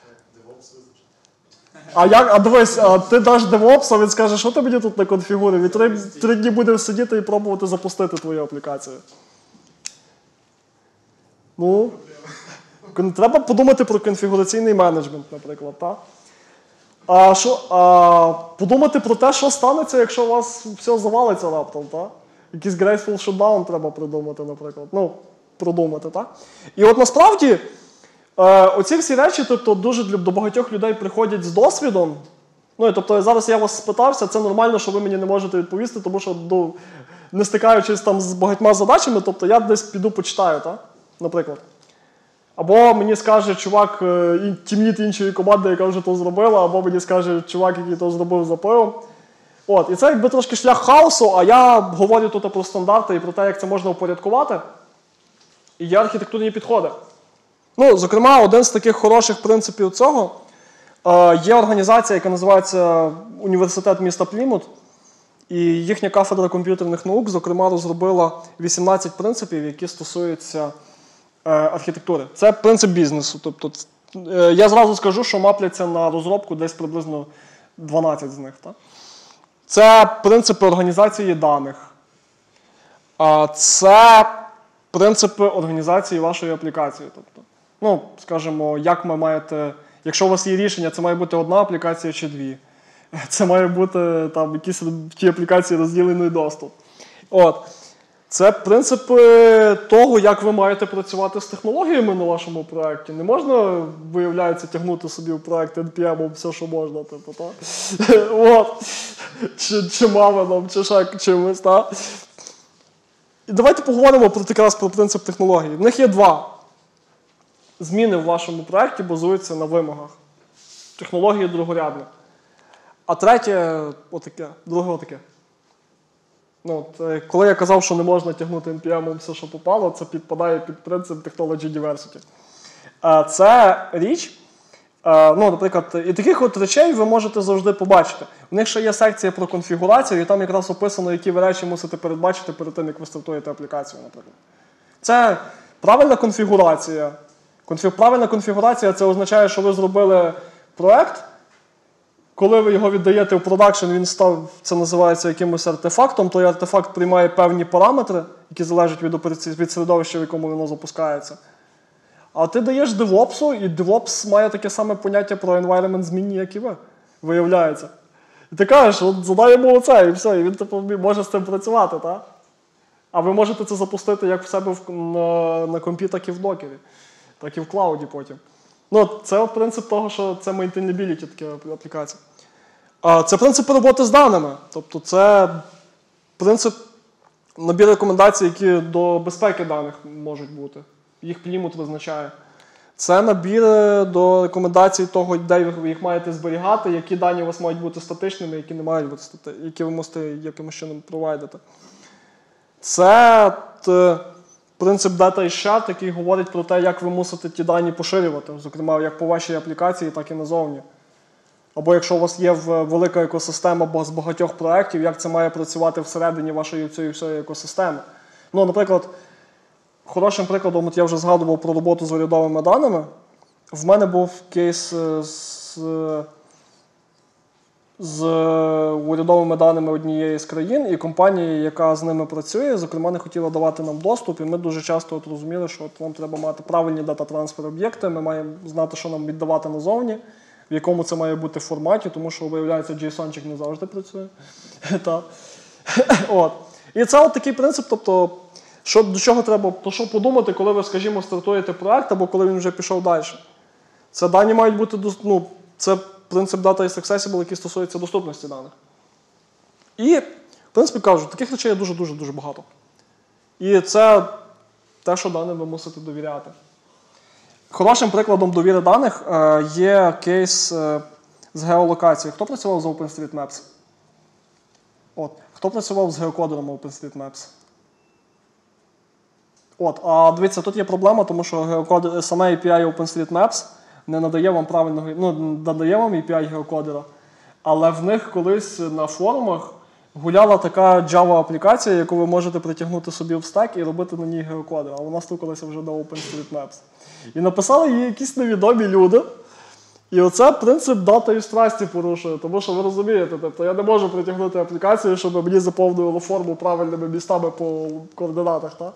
А дивись, ти даш DevOps, а він скаже, що ти мені тут не конфігурує? І 3 дні будемо сидіти і пробувати запустити твою аплікацію. Ну, треба подумати про конфігураційний менеджмент, наприклад, так? Подумати про те, що станеться, якщо у вас все завалиться раптом, так? Якийсь graceful shutdown треба придумати, наприклад. Ну, продумати, так? І от насправді, оці всі речі, тобто, дуже до багатьох людей приходять з досвідом. Ну, і, тобто, зараз я вас спитався, це нормально, що ви мені не можете відповісти, тому що, не стикаючись там з багатьма задачами, тобто, я десь піду почитаю, так? Наприклад. Або мені скаже чувак, тімлід іншої команди, яка вже то зробила, або мені скаже чувак, який то зробив за пивом. От, і це якби трошки шлях хаосу, а я говорю тут про стандарти і про те, як це можна упорядкувати. І є архітектурні підходи. Ну, зокрема, один з таких хороших принципів цього є організація, яка називається Університет міста Плімут. І їхня кафедра комп'ютерних наук, зокрема, розробила 18 принципів, які стосуються архітектури. Це принцип бізнесу. Тобто, я зразу скажу, що мапляться на розробку десь приблизно 12 з них. Так? Це принципи організації даних. Це принципи організації вашої аплікації. Тобто, ну, скажімо, як ви маєте, якщо у вас є рішення, це має бути одна аплікація чи дві. Це має бути там якісь в тій аплікації розділений доступ. От. Це принципи того, як ви маєте працювати з технологіями на вашому проєкті. Не можна, виявляється, тягнути собі в проєкт NPM все, що можна. Типу, так? От. Чи Maven, чи ще чимось. Так? І давайте поговоримо якраз про принцип технології. В них є два. Зміни в вашому проєкті базуються на вимогах. Технології другорядні. А третє, отаке, друге отаке. Ну, коли я казав, що не можна тягнути NPM все, що попало, це підпадає під принцип Technology Diversity. Це річ, ну, наприклад, і таких от речей ви можете завжди побачити. У них ще є секція про конфігурацію, і там якраз описано, які ви речі мусите передбачити перед тим, як ви стартуєте аплікацію, наприклад. Це правильна конфігурація. Правильна конфігурація – це означає, що ви зробили проєкт. Коли ви його віддаєте в продакшн, він став, це називається якимось артефактом, той артефакт приймає певні параметри, які залежать від середовища, в якому воно запускається. А ти даєш DevOps, і DevOps має таке саме поняття про environment змінні, як і ви, виявляється. І ти кажеш, от задаємо оце, і все, і він типу, може з цим працювати, так? А ви можете це запустити як в себе на компі, так і в докері, так і в клауді потім. Ну, це от принцип того, що це maintainability така аплікація. Це принципи роботи з даними. Тобто це принцип набір рекомендацій, які до безпеки даних можуть бути. Їх Plymouth визначає. Це набір до рекомендацій того, де ви їх маєте зберігати, які дані у вас мають бути статичними, які не мають бути статичними, які ви мусите якимось чином провайдити. Це принцип Data is Shared, який говорить про те, як ви мусите ті дані поширювати, зокрема, як по вашій аплікації, так і назовні. Або якщо у вас є велика екосистема з багатьох проєктів, як це має працювати всередині вашої цієї всієї екосистеми. Ну, наприклад, хорошим прикладом, от я вже згадував про роботу з урядовими даними, в мене був кейс з урядовими даними однієї з країн, і компанія, яка з ними працює, зокрема, не хотіла давати нам доступ, і ми дуже часто от розуміли, що от нам треба мати правильні дата-трансфер об'єкти, ми маємо знати, що нам віддавати назовні, в якому це має бути форматі, тому що, виявляється, JSON-чик не завжди працює. І це от такий принцип, тобто, до чого треба, про що подумати, коли ви, скажімо, стартуєте проєкт, або коли він вже пішов далі. Це дані мають бути, ну, це принцип Data is Accessible, який стосується доступності даних. І, в принципі, кажу, таких речей є дуже-дуже багато. І це те, що даним ви мусите довіряти. Хорошим прикладом довіри даних є кейс з геолокацією. Хто працював з OpenStreetMaps? Хто працював з геокодером OpenStreetMaps? А дивіться, тут є проблема, тому що саме API OpenStreetMaps не надає вам правильного, ну, надає вам API геокодера, але в них колись на форумах гуляла така Java-аплікація, яку ви можете притягнути собі в стек і робити на ній геокодер, а вона стукалася вже до OpenStreetMaps. І написали її якісь невідомі люди, і оце принцип Data is Trust порушує, тому що ви розумієте, тобто я не можу притягнути аплікацію, щоб мені заповнювало форму правильними містами по координатах, так?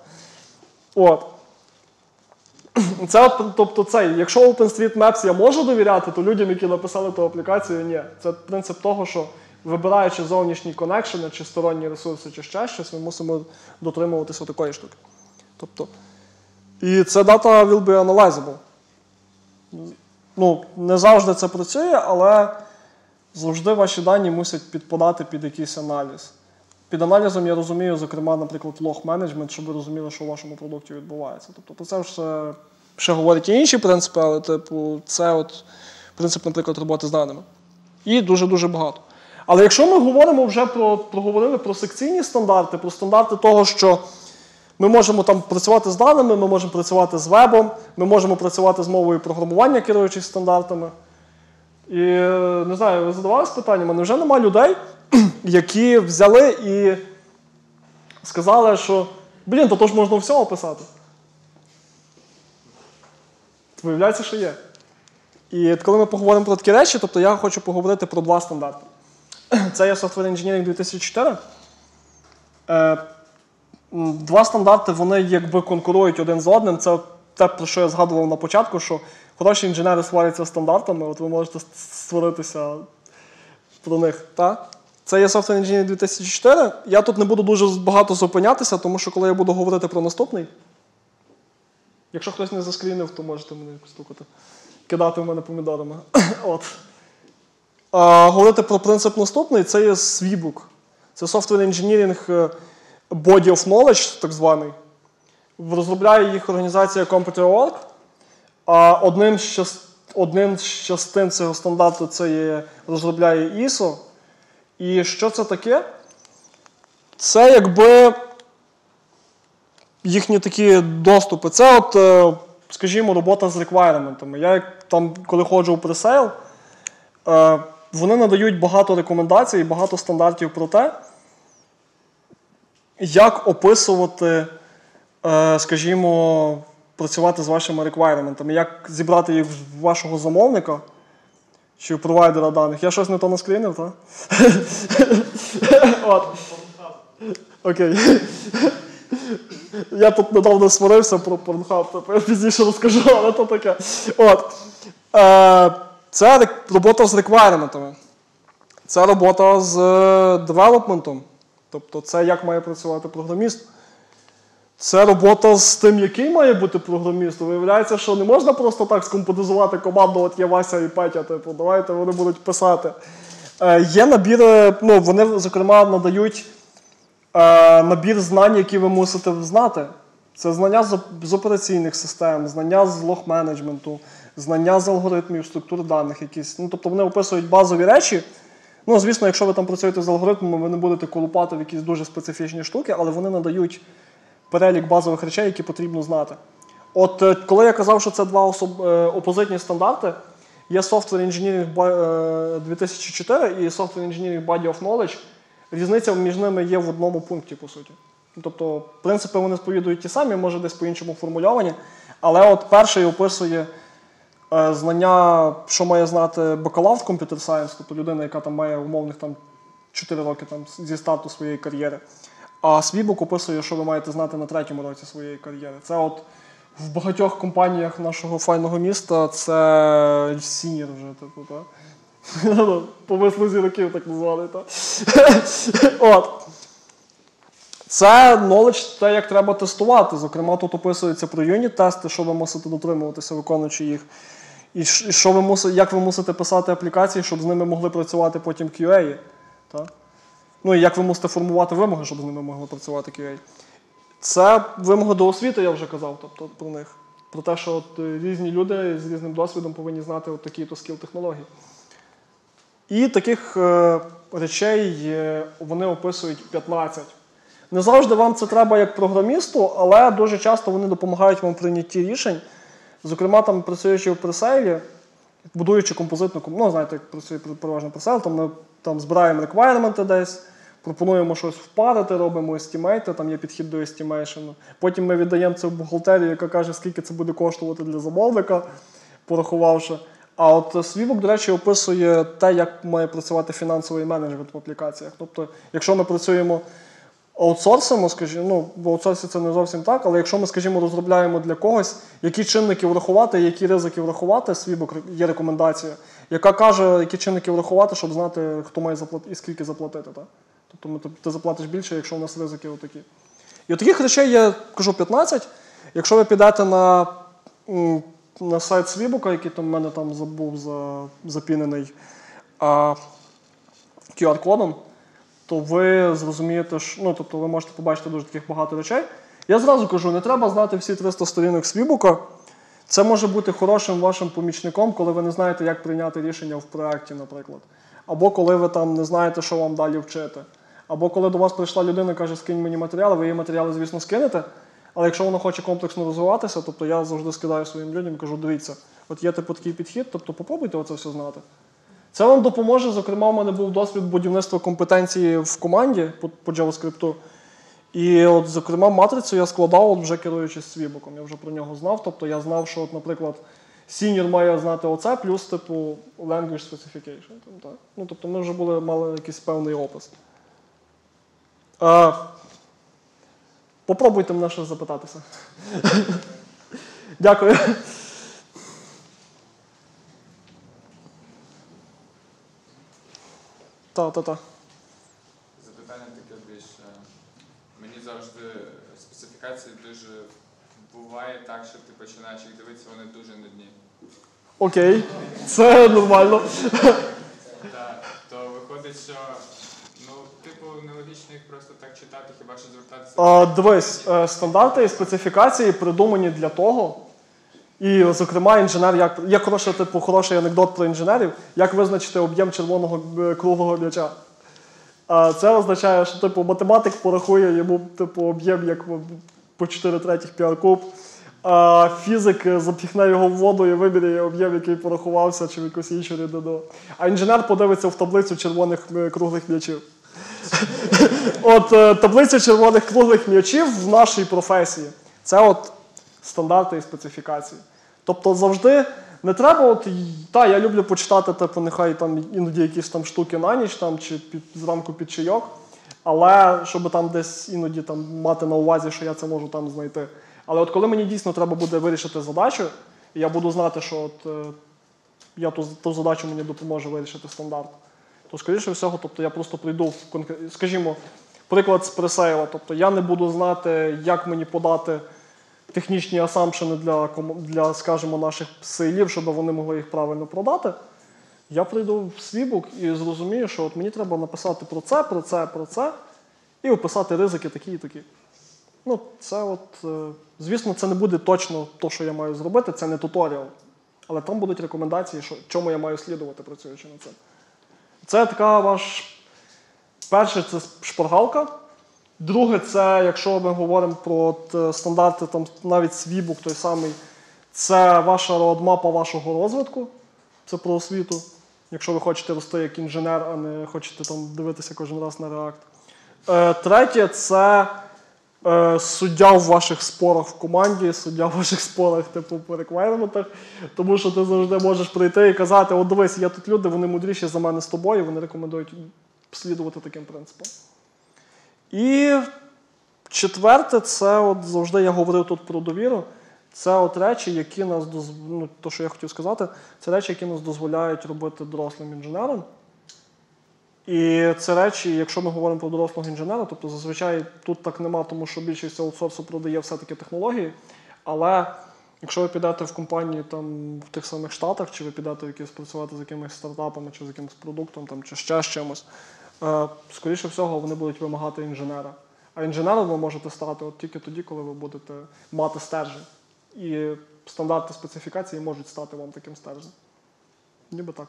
Тобто якщо OpenStreetMaps я можу довіряти, то людям, які написали ту аплікацію, ні. Це принцип того, що вибираючи зовнішні коннекшени, чи сторонні ресурси, чи ще щось, ми мусимо дотримуватися такої штуки. Тобто, і це data will be analyzable. Ну, не завжди це працює, але завжди ваші дані мусять підпадати під якийсь аналіз. Під аналізом я розумію, зокрема, наприклад, лог-менеджмент, щоб ви розуміли, що в вашому продукті відбувається. Тобто про це ще говорять і інші принципи, але це от принцип, наприклад, роботи з даними. І дуже-дуже багато. Але якщо ми говоримо вже проговорили про секційні стандарти, про стандарти того, що Ми можемо там працювати з даними, ми можемо працювати з вебом, ми можемо працювати з мовою програмування, керуючись стандартами. І, не знаю, ви задавались питаннями, невже нема людей, які взяли і сказали, що, то ж можна все описати. Виявляється, що є. І коли ми поговоримо про такі речі, тобто я хочу поговорити про два стандарти. Це є Software Engineering 2004. Два стандарти, вони якби конкурують один з одним. Це те, про що я згадував на початку, що хороші інженери сваряться стандартами, от ви можете сваритися про них. Та? Це є Software Engineering 2004. Я тут не буду дуже багато зупинятися, тому що коли я буду говорити про наступний, якщо хтось не заскрінив, то можете мене стукати, кидати в мене помідорами. От. Говорити про принцип наступний, це є SWBOK. Це Software Engineering Body of Knowledge, так званий. Розробляє їх організація Competence. Одним з частин цього стандарту це є, розробляє ISO. І що це таке? Це якби їхні такі доступи. Це от, скажімо, робота з реквайрементами. Я там, коли ходжу у пресейл, вони надають багато рекомендацій, багато стандартів про те, як описувати, скажімо, працювати з вашими реквайрементами, як зібрати їх в вашого замовника чи в провайдера даних. Я щось не то наскрінив, так? От. Окей. Я тут недавно сварився про Pornhub, я пізніше розкажу, але то таке. От. Це робота з реквайрементами. Це робота з девелопментом. Тобто це як має працювати програміст. Це робота з тим, який має бути програміст. Виявляється, що не можна просто так скомпозувати команду, от є Вася і Петя, типу, давайте вони будуть писати. Є набір, вони, зокрема, надають набір знань, які ви мусите знати. Це знання з операційних систем, знання з лог-менеджменту, знання з алгоритмів, структур даних якісь. Тобто вони описують базові речі. Звісно, якщо ви там працюєте з алгоритмами, ви не будете колупати в якісь дуже специфічні штуки, але вони надають перелік базових речей, які потрібно знати. От коли я казав, що це два опозитні стандарти, є Software Engineering 2004 і Software Engineering Body of Knowledge, різниця між ними є в одному пункті, по суті. Тобто, принципи вони сповідують ті самі, може десь по-іншому формульовані, але от перший описує знання, що має знати бакалавр в Computer Science, тобто людина, яка там має умовних 4 роки зі старту своєї кар'єри. А SWBOK описує, що ви маєте знати на 3-му році своєї кар'єри. Це от в багатьох компаніях нашого файного міста це сіньор вже, типу, так? По вислузі років так назвали, так? От. Це knowledge, те, як треба тестувати. Зокрема, тут описується про юніт-тести, що ви мусите дотримуватися, виконуючи їх. І як ви мусите писати аплікації, щоб з ними могли працювати потім QA. Так? І як ви мусите формувати вимоги, щоб з ними могли працювати QA. Це вимоги до освіти, я вже казав, тобто про них. Про те, що різні люди з різним досвідом повинні знати такі-то скіл-технології. І таких речей вони описують 15. Не завжди вам це треба як програмісту, але дуже часто вони допомагають вам в прийнятті рішень. Зокрема, там, працюючи в пресейлі, будуючи композитну, знаєте, як працює переважно пресейл, ми там збираємо реквайременти десь, пропонуємо щось впарити, робимо естімейти, там є підхід до естімейшену. Потім ми віддаємо це в бухгалтерію, яка каже, скільки це буде коштувати для замовника, порахувавши. А от SWBOK, до речі, описує те, як має працювати фінансовий менеджмент в аплікаціях. Тобто, якщо ми працюємо аутсорсимо, скажімо, в аутсорсі це не зовсім так, але якщо ми, скажімо, розробляємо для когось, які чинники врахувати, які ризики врахувати, SWBOK є рекомендація, яка каже, які чинники врахувати, щоб знати, хто має заплатити і скільки заплатити. Так? Тобто ти заплатиш більше, якщо у нас ризики отакі. І от таких речей я кажу 15. Якщо ви підете на сайт SWBOK, який там в мене там був запінений QR-кодом, то ви зрозумієте, що, тобто ви можете побачити дуже таких багато речей. Я зразу кажу, не треба знати всі 300 сторінок SWBOK. Це може бути хорошим вашим помічником, коли ви не знаєте, як прийняти рішення в проєкті, наприклад. Або коли ви там не знаєте, що вам далі вчити. Або коли до вас прийшла людина і каже, скинь мені матеріали, ви її матеріали, звісно, скинете, Але якщо вона хоче комплексно розвиватися, тобто я завжди скидаю своїм людям і кажу, дивіться, от є типу такий підхід, тобто попробуйте оце все знати. Це вам допоможе, зокрема, у мене був досвід будівництва компетенції в команді по JavaScript. І от, зокрема, матрицю я складав, от, вже керуючись свібоком, я вже про нього знав. Тобто я знав, що, от, наприклад, senior має знати оце, плюс, типу, language specification. Так? Ну, тобто ми вже мали якийсь певний опис. Попробуйте мене щось запитатися. Дякую. Так. Запитання таке більш. Мені завжди специфікації дуже буває так, що ти починаєш їх дивитися, вони дуже нудні. Окей, це нормально. Так, то виходить, що нелогічно їх просто так читати, хіба що звертатися. Дивись, стандарти і специфікації придумані для того, і, зокрема, інженер, є хороший анекдот про інженерів, як визначити об'єм червоного круглого м'яча. Це означає, що математик порахує йому об'єм як по 4/3 піар-куб, а фізик запіхне його в воду і виміряє об'єм, який порахувався, чи в якусь іншу рідину. А інженер подивиться в таблицю червоних круглих м'ячів. От таблиця червоних круглих м'ячів в нашій професії – це от стандарти і специфікації. Тобто завжди не треба, я люблю почитати, нехай там іноді якісь там штуки на ніч, там, чи зранку під чайок, але щоб там десь іноді там мати на увазі, що я це можу там знайти. Але от коли мені дійсно треба буде вирішити задачу, і я буду знати, що от, я ту задачу мені допоможе вирішити стандарт, то, скоріше всього, тобто я просто прийду, скажімо, приклад з пресейла, тобто я не буду знати, як мені подати технічні асампшени для, скажімо, наших сейлів, щоб вони могли їх правильно продати. Я прийду в свібук і зрозумію, що от мені треба написати про це, і описати ризики такі і такі. Ну, це от, звісно, це не буде точно те, що я маю зробити, це не туторіал. Але там будуть рекомендації, чому я маю слідувати, працюючи над цим. Це така перше, це шпаргалка. Друге, це, якщо ми говоримо про стандарти, там, навіть свібук той самий, це ваша роадмапа вашого розвитку, це про освіту. Якщо ви хочете рости як інженер, а не хочете там дивитися кожен раз на React. Третє, це суддя в ваших спорах в команді, суддя в ваших спорах по реквайрментах, тому що ти завжди можеш прийти і казати, от дивись, є тут люди, вони мудріші за мене з тобою, вони рекомендують слідувати таким принципам. І четверте, це от завжди я говорив тут про довіру, це от речі, які нас, то, що я хотів сказати, це речі, які нас дозволяють робити дорослим інженером. І це речі, якщо ми говоримо про дорослого інженера, тобто зазвичай тут так нема, тому що більшість аутсорсу продає все-таки технології, але якщо ви підете в компанії там, в тих самих Штатах, чи ви підете працювати з якимись стартапами, чи з якимось продуктом, там, чи ще з чимось, скоріше всього, вони будуть вимагати інженера. А інженером ви можете стати от тільки тоді, коли ви будете мати стержень. І стандарти специфікації можуть стати вам таким стержнем. Ніби так.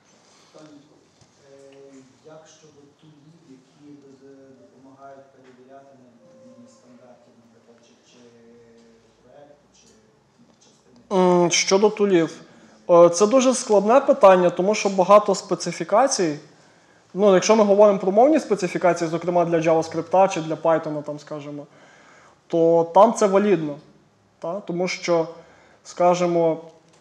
Як щодо тулів, які допомагають перевіряти на стандартів, наприклад, чи проєкту, чи частини? Щодо тулів. Це дуже складне питання, тому що багато специфікацій, якщо ми говоримо про мовні специфікації, зокрема для JavaScript чи для Python, там, скажімо, то там це валідно. Тому що, скажімо,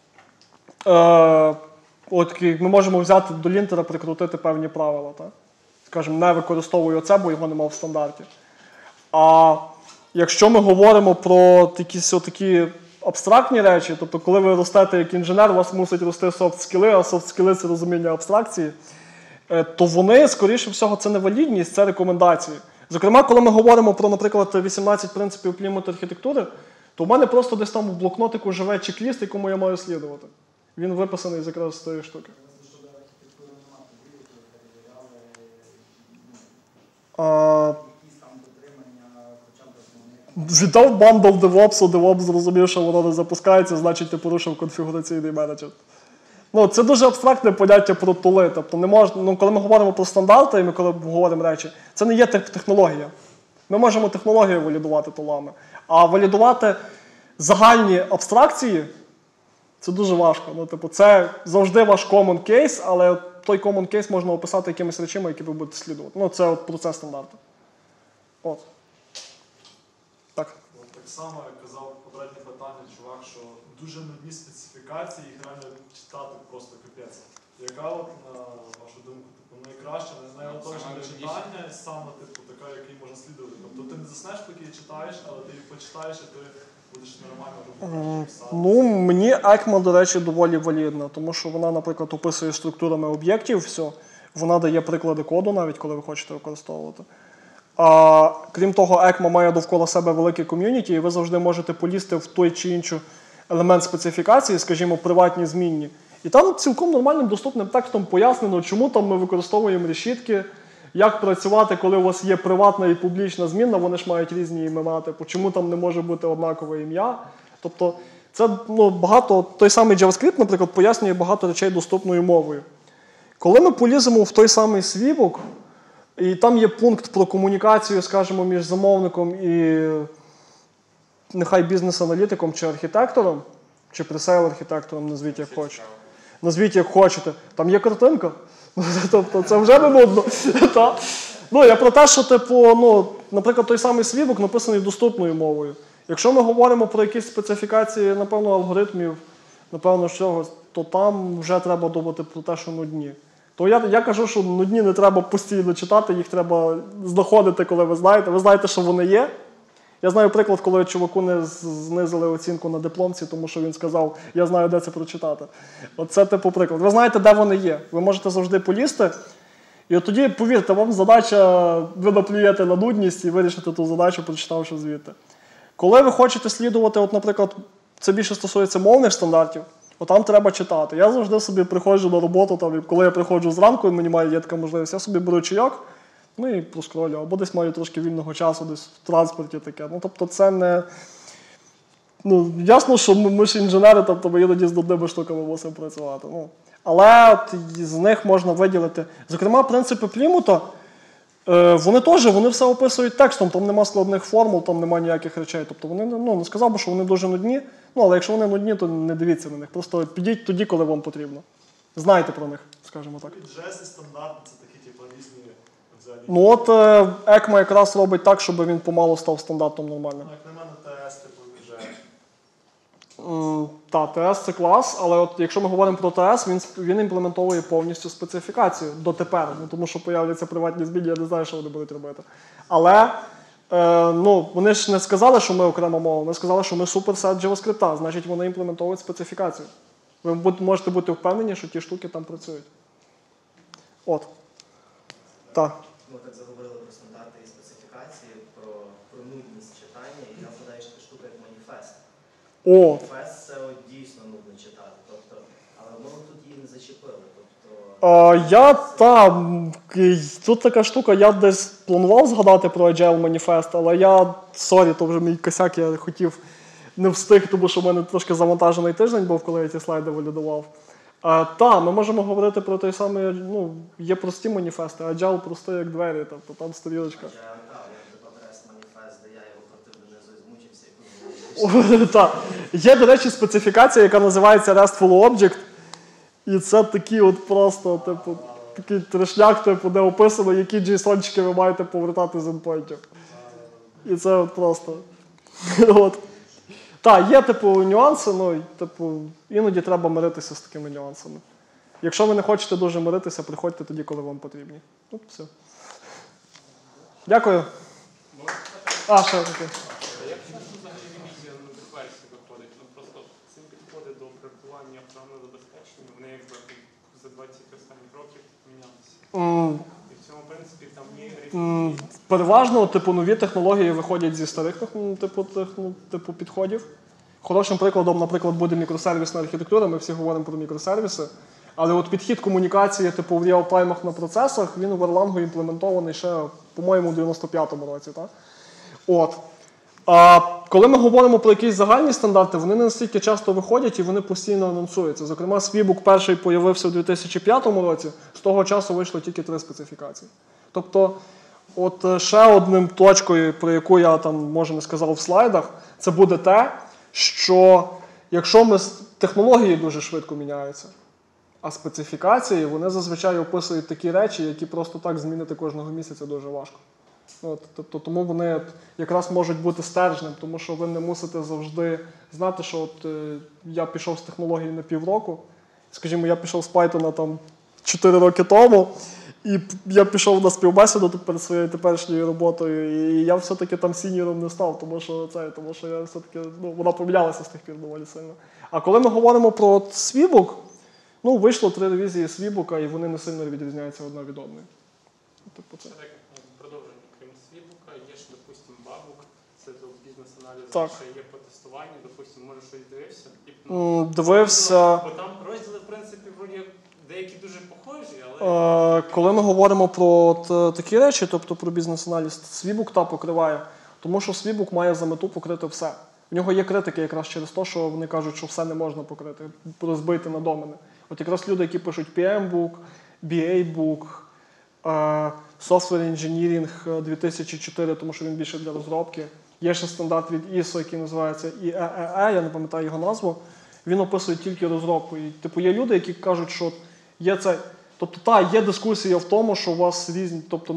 ми можемо взяти до лінтера, прикрутити певні правила. Скажімо, не використовую оце, бо його немає в стандарті. А якщо ми говоримо про якісь такі абстрактні речі, тобто коли ви ростете як інженер, у вас мусить рости софт-скіли, а софт-скіли – це розуміння абстракції, то вони, скоріше всього, це не валідність, це рекомендації. Зокрема, коли ми говоримо про, наприклад, 18 принципів клімату архітектури, то в мене просто десь там в блокнотику живе чек-ліст, якому я маю слідувати. Він виписаний з якраз з тієї штуки. Віддав бандл DevOps, DevOps зрозумів, що воно не запускається, значить ти порушив конфігураційний менеджер. Це дуже абстрактне поняття про тули. Тобто не можна, коли ми говоримо про стандарти, і коли говоримо речі, це не є технологія. Ми можемо технологію валідувати тулами, а валідувати загальні абстракції – це дуже важко. Ну, типу, це завжди ваш common case, але той common case можна описати якимись речами, які ви будете слідувати. Ну, це от процес стандарту. От. Так. Так само, як казав попереднє питання, чувак, що дуже нудні специфікації, їх реально читати просто капець. Яка, от, на вашу думку, типу, найкраща, найлатовіша для читання, саме типу, така, який можна слідувати? Тобто ти не заснеш, поки її читаєш, але ти їх почитаєш, і ти будеш нормально робити. Ну, мені ECMA, до речі, доволі валідна, тому що вона, наприклад, описує структурами об'єктів, все. Вона дає приклади коду навіть, коли ви хочете використовувати. А крім того, ECMA має довкола себе велике ком'юніті, і ви завжди можете полізти в той чи інший елемент специфікації, скажімо, приватні змінні. І там цілком нормальним доступним текстом пояснено, чому там ми використовуємо решітки, як працювати, коли у вас є приватна і публічна змінна, вони ж мають різні імена, типу, чому там не може бути однакове ім'я. Тобто це багато, той самий JavaScript, наприклад, пояснює багато речей доступною мовою. Коли ми поліземо в той самий свібок, і там є пункт про комунікацію, скажімо, між замовником і нехай бізнес-аналітиком чи архітектором, чи пресейл-архітектором, назвіть як хочете. Назвіть як хочете. Там є картинка. Тобто це вже не нудно. Ну, я про те, що, типу, наприклад, той самий свібок написаний доступною мовою. Якщо ми говоримо про якісь специфікації, напевно, алгоритмів, напевно, чогось, то там вже треба думати про те, що нудні. То я кажу, що нудні не треба постійно читати, їх треба знаходити, коли ви знаєте. Ви знаєте, що вони є. Я знаю приклад, коли чуваку не знизили оцінку на дипломці, тому що він сказав, я знаю, де це прочитати. Оце типу приклад. Ви знаєте, де вони є. Ви можете завжди полізти. І от тоді, повірте, вам задача, ви наплюєте на нудність і вирішите ту задачу, прочитавши звідти. Коли ви хочете слідувати, от, наприклад, це більше стосується мовних стандартів, от там треба читати. Я завжди собі приходжу на роботу, там, і коли я приходжу зранку, і мені є така можливість, я собі беру чайок, ну і проскролю, або десь маю трошки вільного часу, десь в транспорті таке. Ну, тобто це не... Ну, ясно, що ми ж інженери, тобто ми іноді з нудними штуками мусимо працювати. Ну, але от з них можна виділити. Зокрема, принципи Плімута, вони теж, вони все описують текстом, там нема складних формул, там нема ніяких речей. Тобто вони, не сказав би, що вони дуже нудні, але якщо вони нудні, то не дивіться на них. Просто підіть тоді, коли вам потрібно. Знайте про них, скажімо так. Джес і стандарт – це такі, типу, різні взагалі. Ну от ECMA якраз робить так, щоб він помалу став стандартом нормальним. Як на мене, ТС, типу, вже. Так, TS – це клас, але от якщо ми говоримо про TS, він імплементовує повністю специфікацію дотепер, тому що появляться приватні зміни, я не знаю, що вони будуть робити. Але вони ж не сказали, що ми окрема мова, вони сказали, що ми суперсет JavaScript, значить вони імплементовують специфікацію. Ви можете бути впевнені, що ті штуки там працюють. От. Так. Ми так заговорили про стандарти і специфікації, про нудність читання, і я згадаю, що така штука як маніфест. Маніфест – це дійсно нудно читати, тобто, але ми тут її не зачепили. Тут така штука, я десь планував згадати про Agile Manifest, але то вже мій косяк, я хотів, не встиг, тому що в мене трошки завантажений тиждень був, коли я ці слайди валідував. Ми можемо говорити про той самий, є прості маніфести, Agile простий як двері, тобто там сторіночка. Так. Є, до речі, специфікація, яка називається RESTful Object, і це такі от просто, такий трешняк, де описано, які JSON-чики ви маєте повертати з ендпойнтів. І це от просто. Так, є, нюанси, іноді треба миритися з такими нюансами. Якщо ви не хочете дуже миритися, приходьте тоді, коли вам потрібні. Все. Дякую. Ще таке. Як часто взагалі ревізія на версії виходить? Просто ці підходи до проєктування програмного забезпечення, вони якби за 20 останніх років мінялися. І в цьому, принципі, там є різні... Переважно, нові технології виходять зі старих підходів. Хорошим прикладом, наприклад, буде мікросервісна архітектура, ми всі говоримо про мікросервіси. Але от підхід комунікації в реал-таймах на процесах, він у Erlang імплементований ще, по-моєму, у 95-му році. Так? От. А коли ми говоримо про якісь загальні стандарти, вони не настільки часто виходять і вони постійно анонсуються. Зокрема, Свібук перший появився у 2005 році, з того часу вийшло тільки 3 специфікації. Тобто От ще одним точкою, про яку я там, може, не сказав в слайдах, це буде те, що якщо технології дуже швидко міняються, а специфікації, вони зазвичай описують такі речі, які просто так змінити кожного місяця дуже важко. Тобто, тому вони якраз можуть бути стержнем, тому що ви не мусите завжди знати, що от я пішов з технології на півроку, скажімо, я пішов з Python там 4 роки тому, і я пішов на співбесіду тут перед своєю теперішньою роботою, і я все-таки там сіньором не став, тому що я все-таки, вона помінялася з тих пір доволі сильно. А коли ми говоримо про свібук, вийшло 3 ревізії свібука, і вони не сильно відрізняються одна від одної. Це так, продовження, крім свібука, є ж, допустимо, бабук, це до бізнес-аналізу, ще є по тестуванню, допустимо, може щось дивився? Дивився. Бо там розділи, в принципі, вроді деякі дуже похожі, але... Коли ми говоримо про такі речі, тобто про бізнес-аналіз, свібук покриває, тому що свібук має за мету покрити все. В нього є критики якраз через те, що вони кажуть, що все не можна покрити, розбити на домени. От якраз люди, які пишуть PM-book, BA-book, Software Engineering 2004, тому що він більше для розробки. Є ще стандарт від ISO, який називається IEEE, я не пам'ятаю його назву. Він описує тільки розробку. І, є люди, які кажуть, що є це. Тобто, є дискусія в тому, що у вас різні, тобто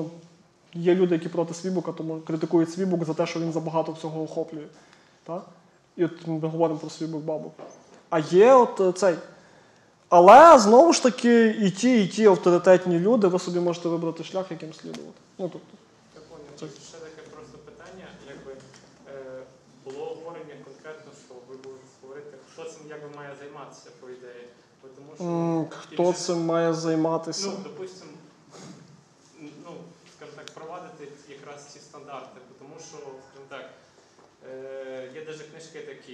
є люди, які проти свібука, тому критикують свібук за те, що він забагато всього охоплює. Так? І от ми говоримо про свібук-бабук. А є цей. Але, знову ж таки, і ті авторитетні люди, ви собі можете вибрати шлях, яким слідувати. Я понял. Ще таке просто питання, було обговорення конкретно, що ви будете говорити, хто цим має займатися, по ідеї. Тому що, хто цим має займатися? Допустимо, скажімо так, провадити якраз ці стандарти, тому що, скажімо так, є навіть книжки такі,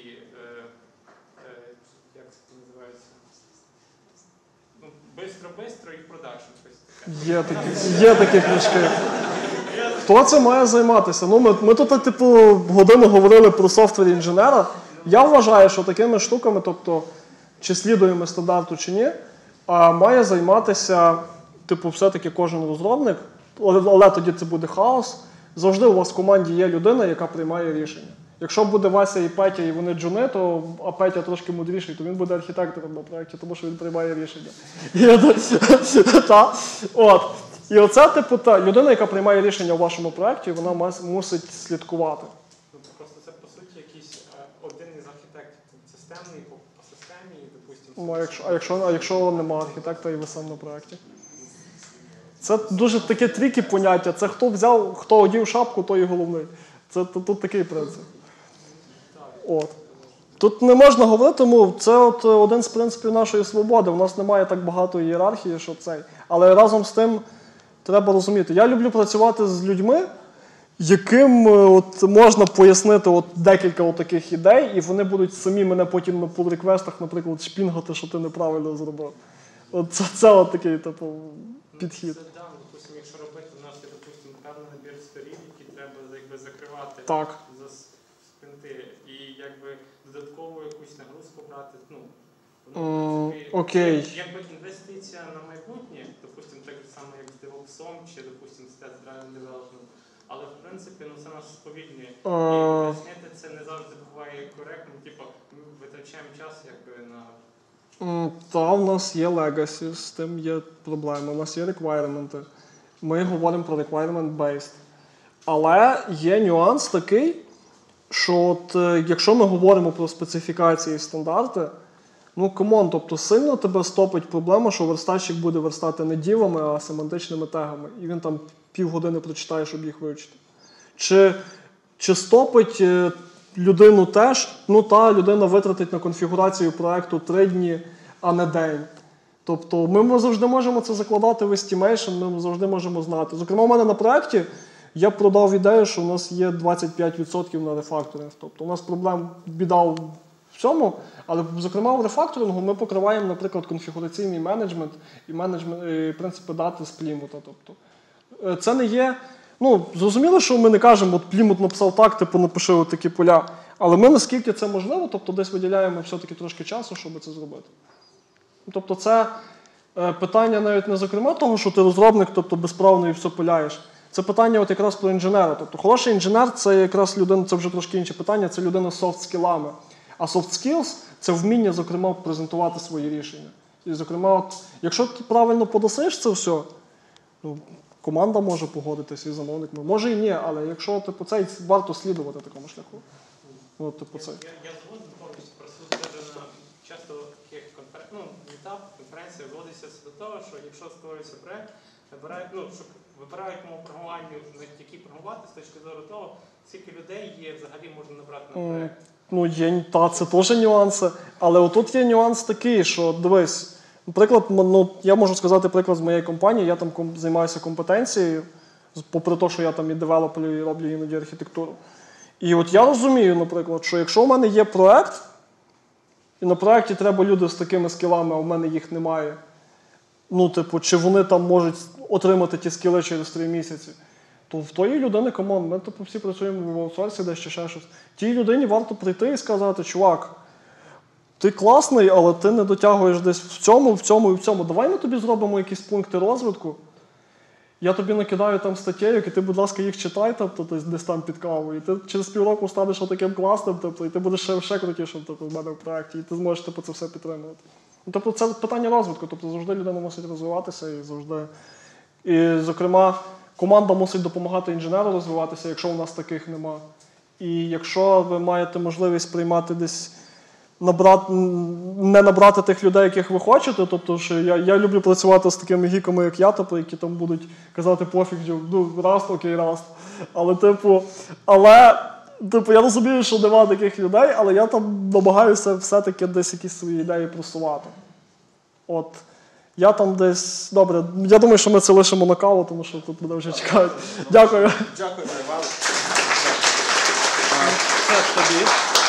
як це називається? Бистро-бистро і продакшн, щось таке. Є такі книжки. Хто це має займатися? Ми тут, годину говорили про софтвер-інженера. Я вважаю, що такими штуками, тобто, чи слідуємо стандарту, чи ні, має займатися, все-таки кожен розробник, але тоді це буде хаос. Завжди у вас в команді є людина, яка приймає рішення. Якщо буде Вася і Петя, і вони джуни, а Петя трошки мудріший, то він буде архітектором на проєкті, тому що він приймає рішення. І оце, людина, яка приймає рішення у вашому проєкті, вона мусить слідкувати. Просто це, по суті, якийсь один із архітекторів системний по системі, допустимо... А якщо нема архітектора і ви сам на проєкті? Це дуже таке трікі поняття. Це хто одів шапку, той і головний. Це тут такий принцип. Тут не можна говорити, тому це один з принципів нашої свободи. У нас немає так багато ієрархії, щоб цей. Але разом з тим треба розуміти. Я люблю працювати з людьми, яким можна пояснити декілька таких ідей, і вони будуть самі мене потім на pull-реквестах, наприклад, шпінгати, що ти неправильно зробив. Це такий підхід. Це допустимо, якщо робити, у нас є, допустимо, певний набір сторін, які треба закривати за спринти, і додаткову якусь нагрузку брати. Окей. Інвестиція на майбутнє, допустимо, так само, як з DevOps'ом, чи, допустимо, з Test-Driven Development, але, в принципі, це нас сповільнює. І пояснити це не завжди буває коректно, ми витрачаємо час, на... У нас є legacy, з тим є проблеми, у нас є requirements. Ми говоримо про requirement-based. Але є нюанс такий, що якщо ми говоримо про специфікації і стандарти, тобто сильно тебе стопить проблема, що верстальщик буде верстати не дівами, а семантичними тегами. І він там півгодини прочитає, щоб їх вивчити. Чи стопить людину теж? Людина витратить на конфігурацію проєкту 3 дні, а не день. Тобто ми завжди можемо це закладати в estimation, ми завжди можемо знати. Зокрема, у мене на проєкті я продав ідею, що у нас є 25% на рефакторинг. Тобто у нас біда в цьому, але, зокрема, в рефакторингу ми покриваємо, наприклад, конфігураційний менеджмент і принципи дати з плімута. Тобто, це не є... зрозуміло, що ми не кажемо, плімут написав так, напиши такі поля. Але ми, наскільки це можливо, тобто десь виділяємо все-таки трошки часу, щоб це зробити. Тобто це питання навіть не зокрема того, що ти розробник, тобто безправно і все пиляєш. це питання от якраз про інженера. Тобто хороший інженер – це якраз людина, це вже трошки інше питання, це людина з софт-скілами. А soft skills – це вміння, зокрема, презентувати свої рішення. І, зокрема, от, якщо ти правильно подасиш це все, ну, команда може погодитися і замовник. Може і ні, але якщо типу, це варто слідувати такому шляху. От, типу, це. Я згоден повністю, просто часто таких етап конференції вводиться до того, що якщо створюється проєкт, вибирають мову програмування, на якій програмувати з точки зору того, скільки людей є взагалі можна набрати на проєкт. Ну, є, це теж нюанси. Але отут є нюанс такий, що, дивись, наприклад, я можу сказати приклад з моєї компанії, я там займаюся компетенцією, попри те, що я там і девелоплю, і роблю іноді архітектуру. І от я розумію, наприклад, що якщо в мене є проєкт, і на проєкті треба люди з такими скілами, а в мене їх немає, ну, типу, чи вони там можуть отримати ті скіли через 3 місяці, то в тої людини, камон, ми типу, всі працюємо в аутсорсі, десь чи ще щось. Тій людині варто прийти і сказати, чувак, ти класний, але ти не дотягуєш десь в цьому і в цьому. Давай ми тобі зробимо якісь пункти розвитку. Я тобі накидаю там статтєю, і ти, будь ласка, їх читай, тобто, десь там під кавою. І ти через півроку станеш отаким класним, тобто, і ти будеш ще крутішим тобто, в мене в проєкті, і ти зможеш тобто, це все підтримувати. Тобто це питання розвитку, тобто завжди людина мусить розвиватися і завжди. І, зокрема, команда мусить допомагати інженеру розвиватися, якщо у нас таких нема. І якщо ви маєте можливість приймати десь, не набрати тих людей, яких ви хочете, тобто, що я люблю працювати з такими гіками, як я, тобто, які там будуть казати пофіг, раст, окей, раст. Але, я розумію, що нема таких людей, але я там намагаюся все-таки десь якісь свої ідеї просувати. От. Я там десь... Добре, я думаю, що ми це лишимо на каву, тому що тут мене вже чекають. Дякую. Дякую, Іван. Це тобі.